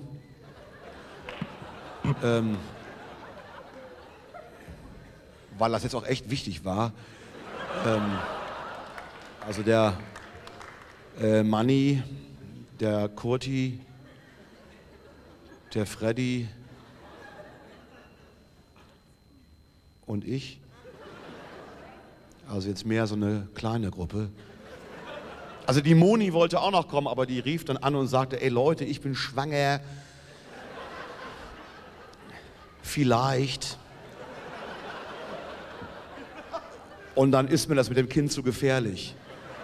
Speaker 10: Weil das jetzt auch echt wichtig war. Also der Manni, der Kurti, der Freddy und ich, also jetzt mehr so eine kleine Gruppe. Also die Moni wollte auch noch kommen, aber die rief dann an und sagte, ey Leute, ich bin schwanger. Vielleicht. Und dann ist mir das mit dem Kind zu gefährlich.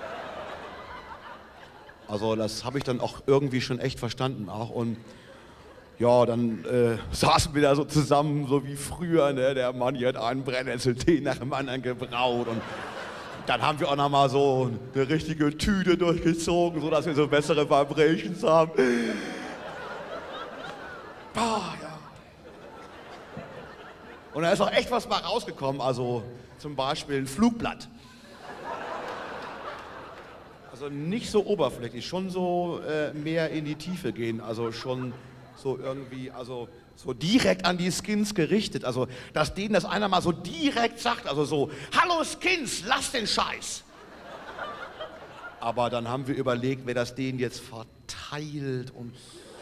Speaker 10: Also das habe ich dann auch irgendwie schon echt verstanden auch. Und ja, dann saßen wir da so zusammen, so wie früher. Ne? Der Mann hier hat einen Brennnesseltee nach dem anderen gebraut. Und dann haben wir auch noch mal so eine richtige Tüte durchgezogen, sodass wir so bessere Vibrations haben. Ah, ja. Und da ist auch echt was mal rausgekommen, also zum Beispiel ein Flugblatt. Also nicht so oberflächlich, schon so mehr in die Tiefe gehen, also schon so irgendwie, also so direkt an die Skins gerichtet, also dass denen das einer mal so direkt sagt, also so, hallo Skins, lasst den Scheiß. Aber dann haben wir überlegt, wer das denen jetzt verteilt und...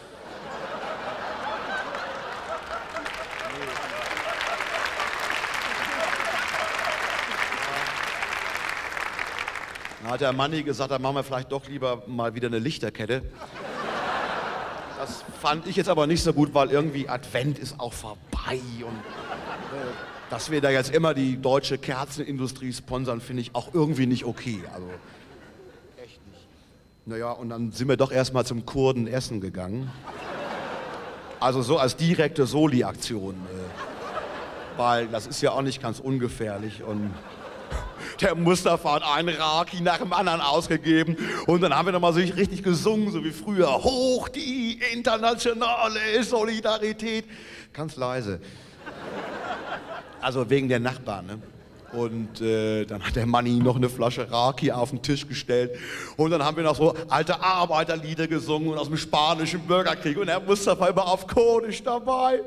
Speaker 10: Da hat der Manni gesagt, dann machen wir vielleicht doch lieber mal wieder eine Lichterkette. Das fand ich jetzt aber nicht so gut, weil irgendwie Advent ist auch vorbei und dass wir da jetzt immer die deutsche Kerzenindustrie sponsern, finde ich auch irgendwie nicht okay. Also echt nicht. Naja, und dann sind wir doch erstmal zum Kurden essen gegangen. Also so als direkte Soli-Aktion. Weil das ist ja auch nicht ganz ungefährlich und der Mustafa hat einen Raki nach dem anderen ausgegeben und dann haben wir nochmal so richtig gesungen, so wie früher. Hoch die internationale Solidarität. Ganz leise. Also wegen der Nachbarn, ne? Und dann hat der Manni noch eine Flasche Raki auf den Tisch gestellt und dann haben wir noch so alte Arbeiterlieder gesungen und aus dem spanischen Bürgerkrieg und der Mustafa immer auf Kurdisch dabei.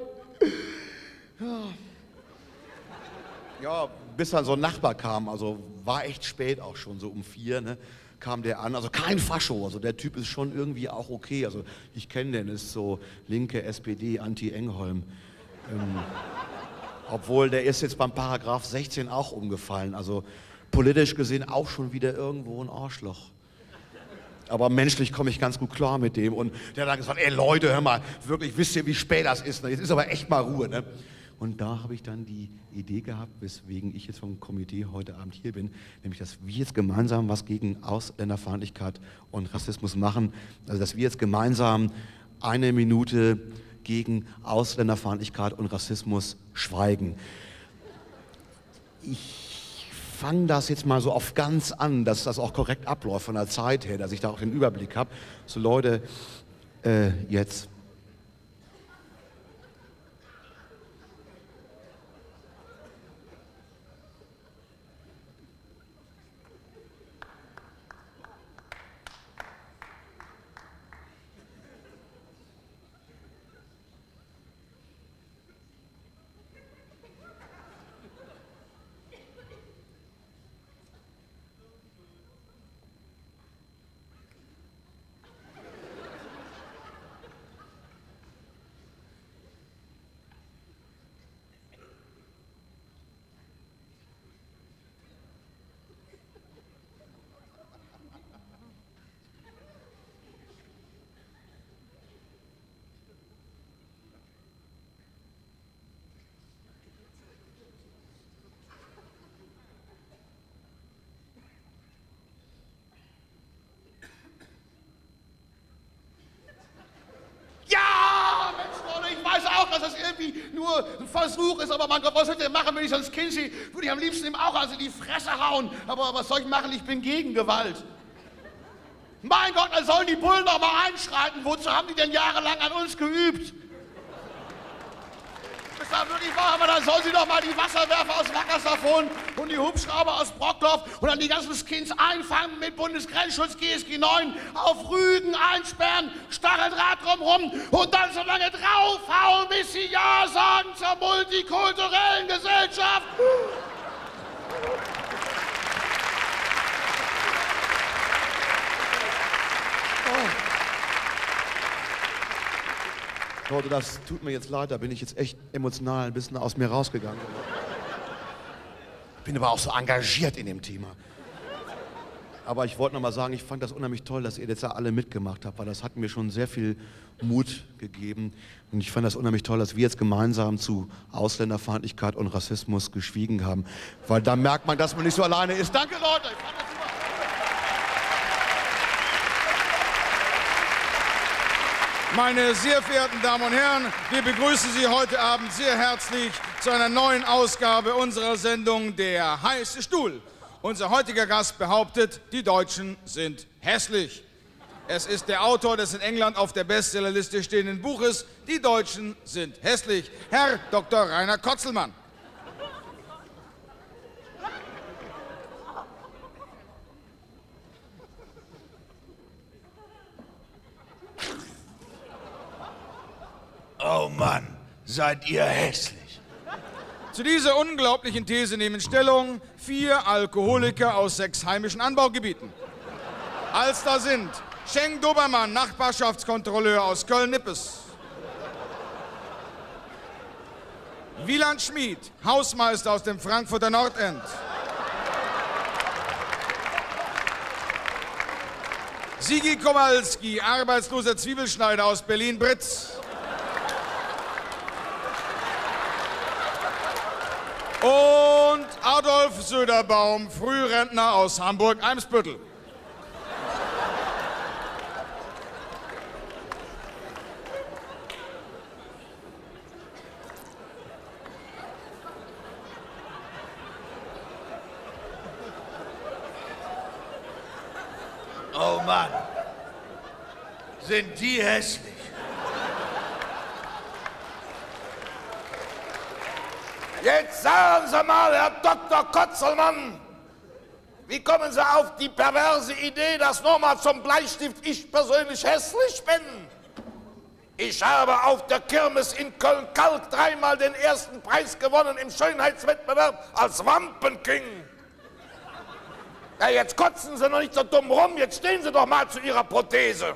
Speaker 10: Ja, bis dann so ein Nachbar kam, also war echt spät auch schon, so um 4, ne, kam der an, also kein Fascho, also der Typ ist schon irgendwie auch okay, also ich kenne den, ist so linke SPD, Anti-Engholm. Obwohl der ist jetzt beim Paragraph 16 auch umgefallen, also politisch gesehen auch schon wieder irgendwo ein Arschloch. Aber menschlich komme ich ganz gut klar mit dem und der hat dann gesagt, ey Leute, hör mal, wirklich, wisst ihr, wie spät das ist, ne? Jetzt ist aber echt mal Ruhe, ne? Und da habe ich dann die Idee gehabt, weswegen ich jetzt vom Komitee heute Abend hier bin, nämlich, dass wir jetzt gemeinsam was gegen Ausländerfeindlichkeit und Rassismus machen. Also, dass wir jetzt gemeinsam 1 Minute gegen Ausländerfeindlichkeit und Rassismus schweigen. Ich fange das jetzt mal so auf ganz an, dass das auch korrekt abläuft von der Zeit her, dass ich da auch den Überblick habe. So Leute, jetzt.
Speaker 9: dass das irgendwie nur ein Versuch ist, aber mein Gott, was sollte ich machen, wenn ich so ein Kind sehe? Würde ich am liebsten ihm auch also in die Fresse hauen. Aber was soll ich machen? Ich bin gegen Gewalt. Mein Gott, dann sollen die Bullen doch mal einschreiten. Wozu haben die denn jahrelang an uns geübt? Das ist doch wirklich wahr, aber dann sollen sie doch mal die Wasserwerfer aus Wackersdorf holen und die Hubschrauber aus Brockdorf und dann die ganzen Skins einfangen mit Bundesgrenzschutz GSG 9, auf Rügen einsperren, Stacheldraht drumrum und dann so lange draufhauen, bis sie Ja sagen zur multikulturellen Gesellschaft.
Speaker 10: Leute, das tut mir jetzt leid, da bin ich jetzt echt emotional ein bisschen aus mir rausgegangen.
Speaker 9: Ich bin aber auch so engagiert in dem Thema.
Speaker 10: Aber ich wollte noch mal sagen, ich fand das unheimlich toll, dass ihr jetzt da alle mitgemacht habt, weil das hat mir schon sehr viel Mut gegeben. Und ich fand das unheimlich toll, dass wir jetzt gemeinsam zu Ausländerfeindlichkeit und Rassismus geschwiegen haben. Weil da merkt man, dass man nicht so alleine ist. Danke, Leute! Ich fand das super.
Speaker 11: Meine sehr verehrten Damen und Herren, wir begrüßen Sie heute Abend sehr herzlich zu einer neuen Ausgabe unserer Sendung Der heiße Stuhl. Unser heutiger Gast behauptet, die Deutschen sind hässlich. Es ist der Autor des in England auf der Bestsellerliste stehenden Buches Die Deutschen sind hässlich, Herr Dr. Rainer Kotzelmann.
Speaker 8: Oh Mann, seid ihr hässlich.
Speaker 11: Zu dieser unglaublichen These nehmen Stellung 4 Alkoholiker aus 6 heimischen Anbaugebieten. Alster sind Schenk Dobermann, Nachbarschaftskontrolleur aus Köln-Nippes. Wieland Schmid, Hausmeister aus dem Frankfurter Nordend. Sigi Kowalski, arbeitsloser Zwiebelschneider aus Berlin-Britz. Und Adolf Söderbaum, Frührentner aus Hamburg-Eimsbüttel.
Speaker 8: Oh Mann, sind die hässlich.
Speaker 4: Jetzt sagen Sie mal, Herr Dr. Kotzelmann, wie kommen Sie auf die perverse Idee, dass nochmal zum Bleistift ich persönlich hässlich bin? Ich habe auf der Kirmes in Köln-Kalk 3-mal den ersten Preis gewonnen im Schönheitswettbewerb als Wampenking. Ja, jetzt kotzen Sie noch nicht so dumm rum, jetzt stehen Sie doch mal zu Ihrer Prothese.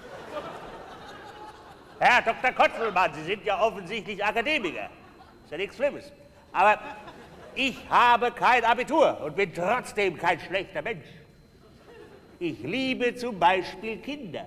Speaker 12: Herr Dr. Kotzelmann, Sie sind ja offensichtlich Akademiker. Ist ja nichts Schlimmes. Aber ich habe kein Abitur und bin trotzdem kein schlechter Mensch. Ich liebe zum Beispiel Kinder.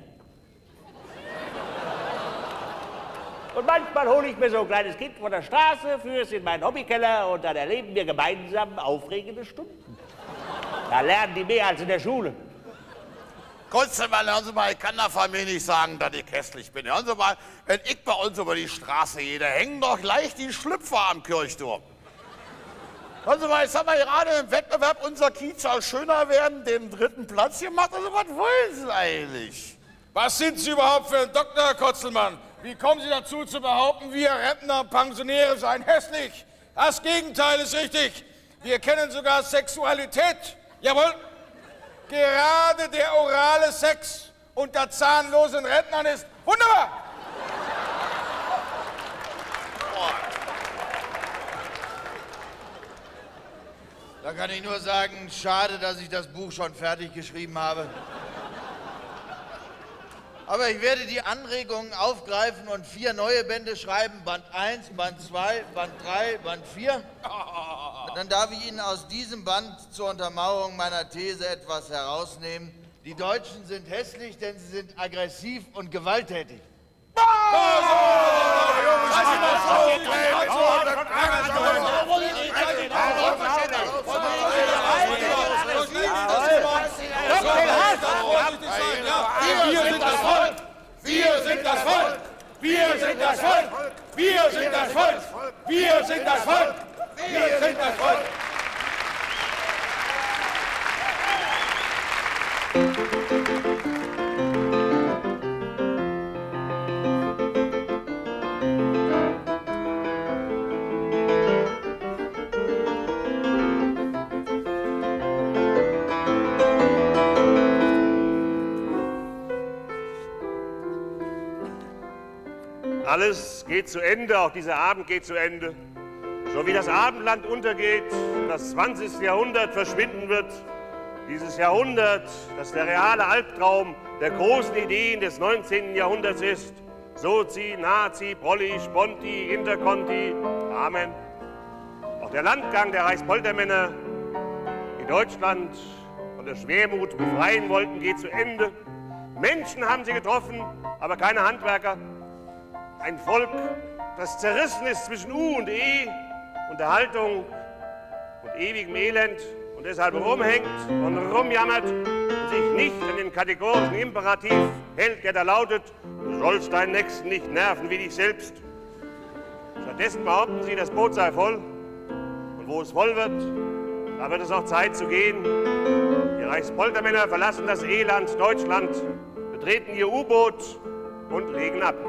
Speaker 12: Und manchmal hole ich mir so ein kleines Kind von der Straße, führe es in meinen Hobbykeller und dann erleben wir gemeinsam aufregende Stunden. Da lernen die mehr als in der Schule.
Speaker 7: Kotzelmann, hören Sie mal, ich kann der Familie nicht sagen, dass ich hässlich bin. Hören Sie mal, wenn ich bei uns über die Straße gehe, da hängen doch gleich die Schlüpfer am Kirchturm. Hören Sie mal, jetzt haben wir gerade im Wettbewerb unser Kiez soll schöner werden, den 3. Platz gemacht. Also was wollen Sie eigentlich?
Speaker 3: Was sind Sie überhaupt für ein Doktor, Herr Kotzelmann? Wie kommen Sie dazu zu behaupten, wir Rentner und Pensionäre seien hässlich? Das Gegenteil ist richtig. Wir kennen sogar Sexualität. Jawohl. Gerade der orale Sex unter zahnlosen Rentnern ist wunderbar.
Speaker 8: Da kann ich nur sagen, schade, dass ich das Buch schon fertig geschrieben habe. Aber ich werde die Anregungen aufgreifen und 4 neue Bände schreiben. Band 1, Band 2, Band 3, Band 4. Dann darf ich Ihnen aus diesem Band zur Untermauerung meiner These etwas herausnehmen. Die Deutschen sind hässlich, denn sie sind aggressiv und gewalttätig.
Speaker 3: Wir sind das Volk! Wir sind das Volk! Wir sind das Volk! Wir sind das Volk! Wir sind das Volk! Wir sind das Volk!
Speaker 6: Alles geht zu Ende, auch dieser Abend geht zu Ende. So wie das Abendland untergeht und das 20. Jahrhundert verschwinden wird, dieses Jahrhundert, das der reale Albtraum der großen Ideen des 19. Jahrhunderts ist, Sozi, Nazi, Prolli, Sponti, Interconti, Amen. Auch der Landgang der Reichspoltermänner, die Deutschland von der Schwermut befreien wollten, geht zu Ende. Menschen haben sie getroffen, aber keine Handwerker. Ein Volk, das zerrissen ist zwischen U und E, Unterhaltung und ewigem Elend und deshalb rumhängt und rumjammert und sich nicht an den kategorischen Imperativ hält, der da lautet, du sollst deinen Nächsten nicht nerven wie dich selbst. Stattdessen behaupten sie, das Boot sei voll. Und wo es voll wird, da wird es auch Zeit zu gehen. Die Reichspoltermänner verlassen das Eland Deutschland, betreten ihr U-Boot und legen ab.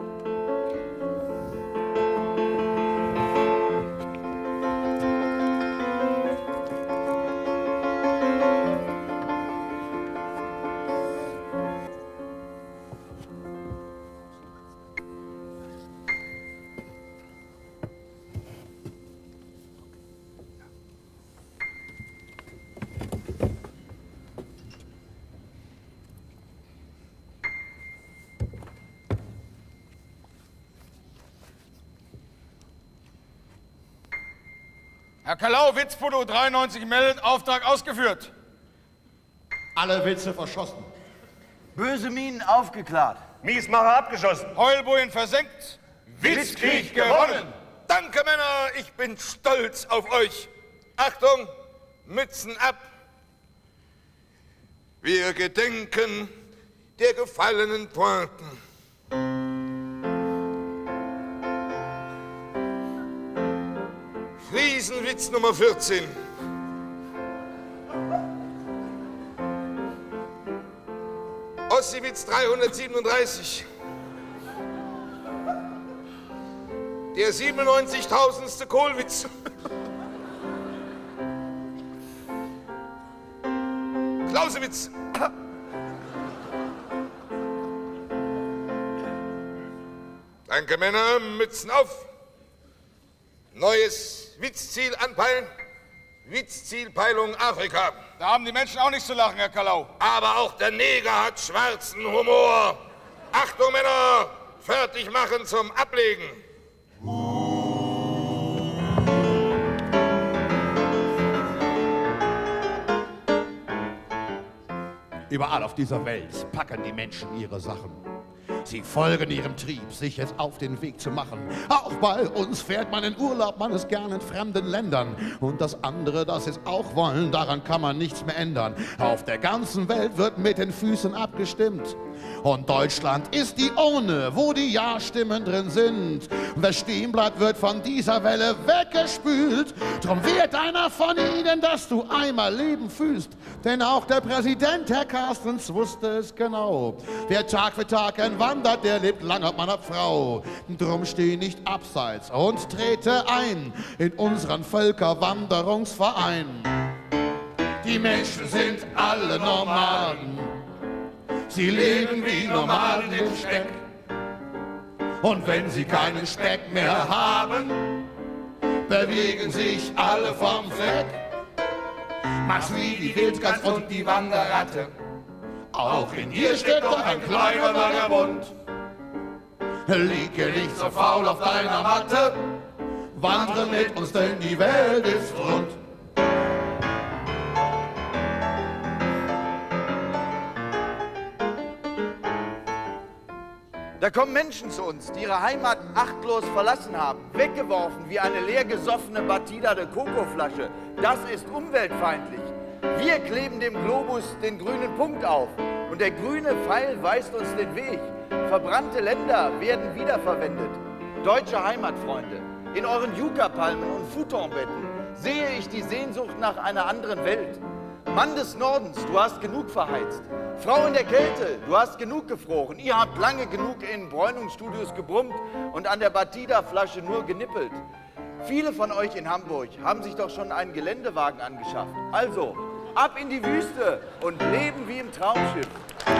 Speaker 3: Herr Kalau, Witzfoto 93 meldet, Auftrag ausgeführt.
Speaker 2: Alle Witze verschossen.
Speaker 5: Böse Minen aufgeklärt.
Speaker 6: Miesmacher abgeschossen.
Speaker 3: Heulbojen versenkt. Witzkrieg gewonnen. Danke, Männer, ich bin stolz auf euch. Achtung, Mützen ab. Wir gedenken der gefallenen Pointen. Friesenwitz Nummer 14. Ossiwitz 337. Der 97.000. Kohlwitz. Clausewitz. Danke, Männer. Mützen auf. Neues Witzziel anpeilen. Witzzielpeilung Afrika. Da haben die Menschen auch nicht zu lachen, Herr Kalau. Aber auch der Neger hat schwarzen Humor. Achtung, Männer, fertig machen zum Ablegen.
Speaker 2: Überall auf dieser Welt packen die Menschen ihre Sachen. Sie folgen ihrem Trieb, sich jetzt auf den Weg zu machen. Auch bei uns fährt man in Urlaub, man ist gern in fremden Ländern. Und das andere, das sie auch wollen, daran kann man nichts mehr ändern. Auf der ganzen Welt wird mit den Füßen abgestimmt. Und Deutschland ist die Urne, wo die Ja-Stimmen drin sind. Und wer stehen bleibt, wird von dieser Welle weggespült. Drum wird einer von ihnen, dass du einmal Leben fühlst. Denn auch der Präsident, Herr Carstens, wusste es genau. Wer Tag für Tag entwandert, der lebt lange auf meiner Frau. Drum steh nicht abseits und trete ein in unseren Völkerwanderungsverein. Die Menschen sind alle Nomaden. Sie leben wie Nomaden im Steck. Und wenn sie keinen Speck mehr haben, bewegen sich alle vom Fleck. Mach's wie die Wildgans und die Wanderratte. Auch in dir steckt doch ein kleiner Vagabund. Liege nicht so faul auf deiner Matte, wandere mit uns, denn die Welt ist rund.
Speaker 5: Da kommen Menschen zu uns, die ihre Heimat achtlos verlassen haben, weggeworfen wie eine leer gesoffene Batida de Coco-Flasche. Das ist umweltfeindlich. Wir kleben dem Globus den grünen Punkt auf und der grüne Pfeil weist uns den Weg. Verbrannte Länder werden wiederverwendet. Deutsche Heimatfreunde, in euren Yucca-Palmen und Futonbetten sehe ich die Sehnsucht nach einer anderen Welt. Mann des Nordens, du hast genug verheizt. Frau in der Kälte, du hast genug gefroren. Ihr habt lange genug in Bräunungsstudios gebrummt und an der Batida-Flasche nur genippelt. Viele von euch in Hamburg haben sich doch schon einen Geländewagen angeschafft. Also, ab in die Wüste und leben wie im Traumschiff.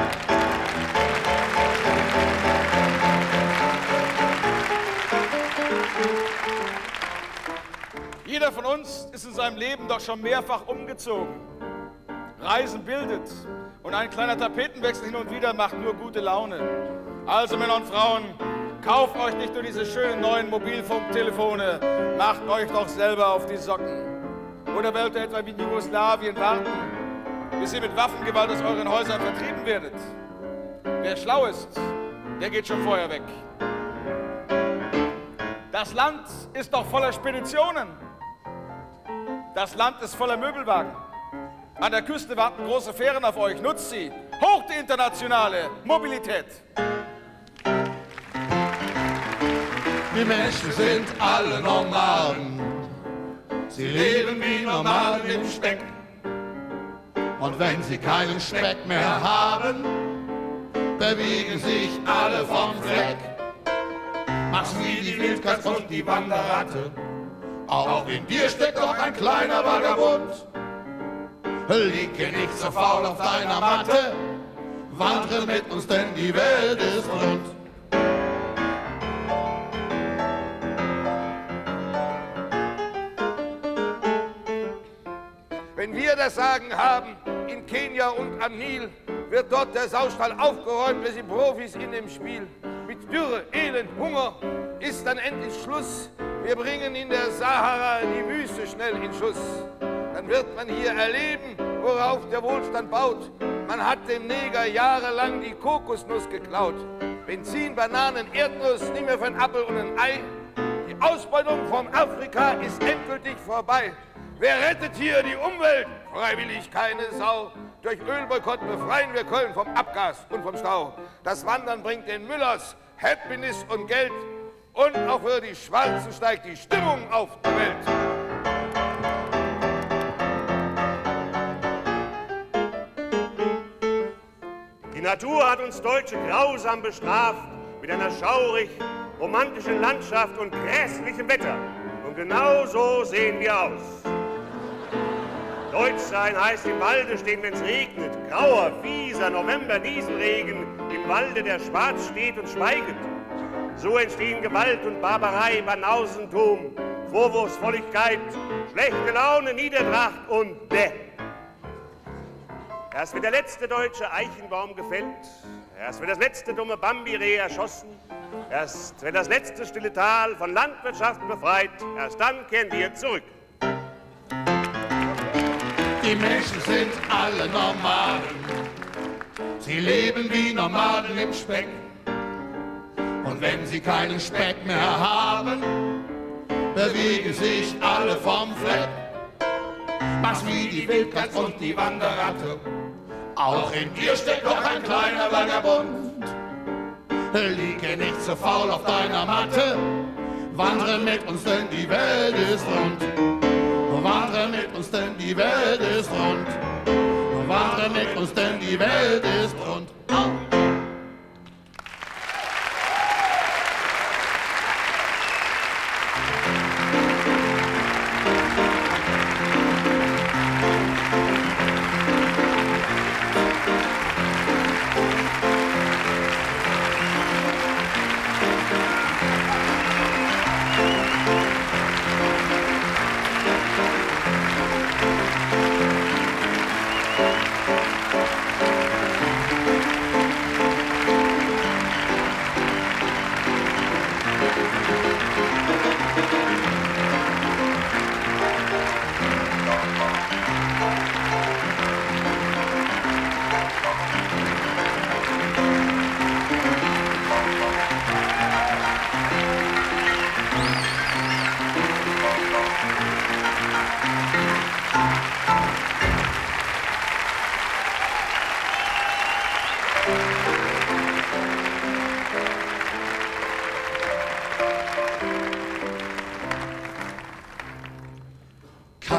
Speaker 3: Jeder von uns ist in seinem Leben doch schon mehrfach umgezogen. Reisen bildet und ein kleiner Tapetenwechsel hin und wieder macht nur gute Laune. Also Männer und Frauen, kauft euch nicht nur diese schönen neuen Mobilfunktelefone, macht euch doch selber auf die Socken. Oder wollt ihr etwa wie in Jugoslawien warten, bis ihr mit Waffengewalt aus euren Häusern vertrieben werdet? Wer schlau ist, der geht schon vorher weg. Das Land ist doch voller Speditionen. Das Land ist voller Möbelwagen. An der Küste warten große Fähren auf euch. Nutzt sie. Hoch die internationale Mobilität.
Speaker 2: Die Menschen sind alle Nomaden. Sie leben wie Nomaden im Speck. Und wenn sie keinen Speck mehr haben, bewegen sich alle vom Fleck. Mach's wie die Wildkatz und die Wanderratte. Auch in dir steckt doch ein kleiner Vagabund. Liege nicht so faul auf deiner Matte, wandre mit uns, denn die Welt ist rund.
Speaker 4: Wenn wir das Sagen haben, in Kenia und am Nil, wird dort der Saustall aufgeräumt, wir sind Profis in dem Spiel. Mit Dürre, Elend, Hunger ist dann endlich Schluss. Wir bringen in der Sahara die Wüste schnell in Schuss. Dann wird man hier erleben, worauf der Wohlstand baut. Man hat dem Neger jahrelang die Kokosnuss geklaut. Benzin, Bananen, Erdnuss, nicht mehr für ein Apfel und ein Ei. Die Ausbeutung vom Afrika ist endgültig vorbei. Wer rettet hier die Umwelt? Freiwillig keine Sau. Durch Ölboykott befreien wir Köln vom Abgas und vom Stau. Das Wandern bringt den Müllers Happiness und Geld. Und auch für die Schwarzen steigt die Stimmung auf der Welt.
Speaker 6: Die Natur hat uns Deutsche grausam bestraft mit einer schaurig romantischen Landschaft und grässlichem Wetter. Und genau so sehen wir aus. Deutsch sein heißt im Walde stehen, wenn's regnet. Grauer, fieser November-Nieselregen im Walde, der schwarz steht und schweiget. So entstehen Gewalt und Barbarei, Banausentum, Vorwurfsvolligkeit, schlechte Laune, Niedertracht und Bäh. Erst wird der letzte deutsche Eichenbaum gefällt, erst wird das letzte dumme Bambireh erschossen, erst wird das letzte stille Tal von Landwirtschaft befreit, erst dann kehren wir zurück.
Speaker 2: Die Menschen sind alle Nomaden. Sie leben wie Nomaden im Speck. Und wenn sie keinen Speck mehr haben, bewegen sich alle vom Fleck. Mach's wie die Wildkatz und die Wanderratte. Auch in dir steckt doch ein kleiner Vagabund. Liege nicht so faul auf deiner Matte, wandre mit uns, denn die Welt ist rund. Wandre mit uns, denn die Welt ist rund. Wandre mit uns, denn die Welt ist rund.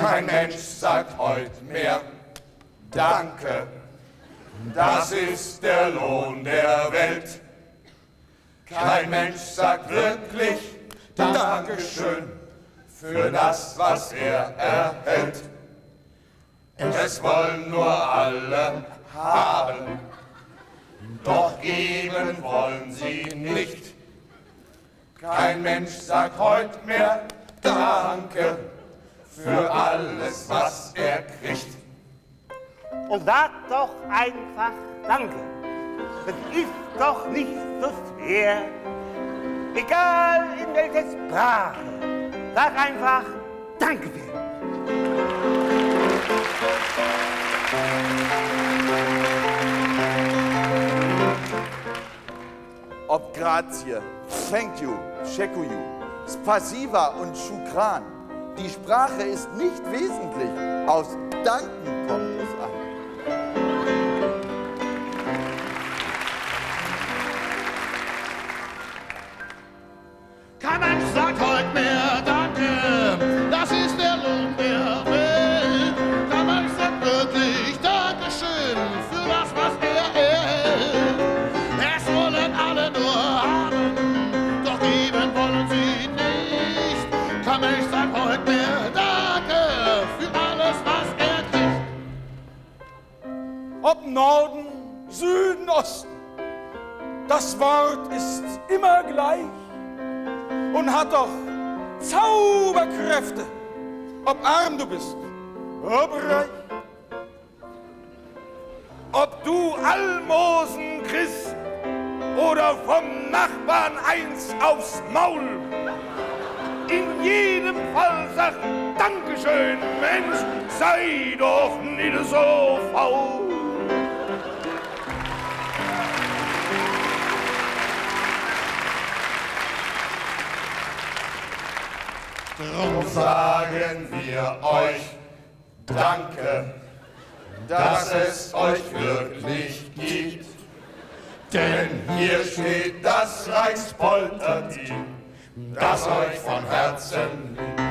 Speaker 13: Kein Mensch sagt heute mehr Danke, das ist der Lohn der Welt. Kein Mensch sagt wirklich Dankeschön für das, was er erhält. Es wollen nur alle haben, doch geben wollen sie nicht. Kein Mensch sagt heute mehr Danke für alles, was er kriegt.
Speaker 12: Und sag doch einfach Danke. Das ist doch nicht so schwer. Egal in welcher Sprache. Sag einfach Danke.
Speaker 5: Ob Grazie, Thank you, Shekuyu, Spasiba und Shukran. Die Sprache ist nicht wesentlich. Aus Danken kommt es an.
Speaker 2: Kein Mensch sagt heute mehr Danke, das ist der Lohn der Welt. Kein Mensch sagt wirklich Dankeschön für das, was er erhält. Es wollen alle nur haben, doch geben wollen sie nicht. Kein Mensch sagt heute mehr Danke für alles, was er kriegt.
Speaker 3: Ob Norden, Süden, Osten, das Wort ist immer gleich und hat doch Zauberkräfte, ob arm du bist, ob reich, ob du Almosen kriegst oder vom Nachbarn eins aufs Maul. In jedem Fall sag Dankeschön, Mensch, sei doch nicht so faul.
Speaker 13: Drum sagen wir euch Danke, dass es euch wirklich gibt. Denn hier steht das Reichspolterteam, das euch von Herzen liebt.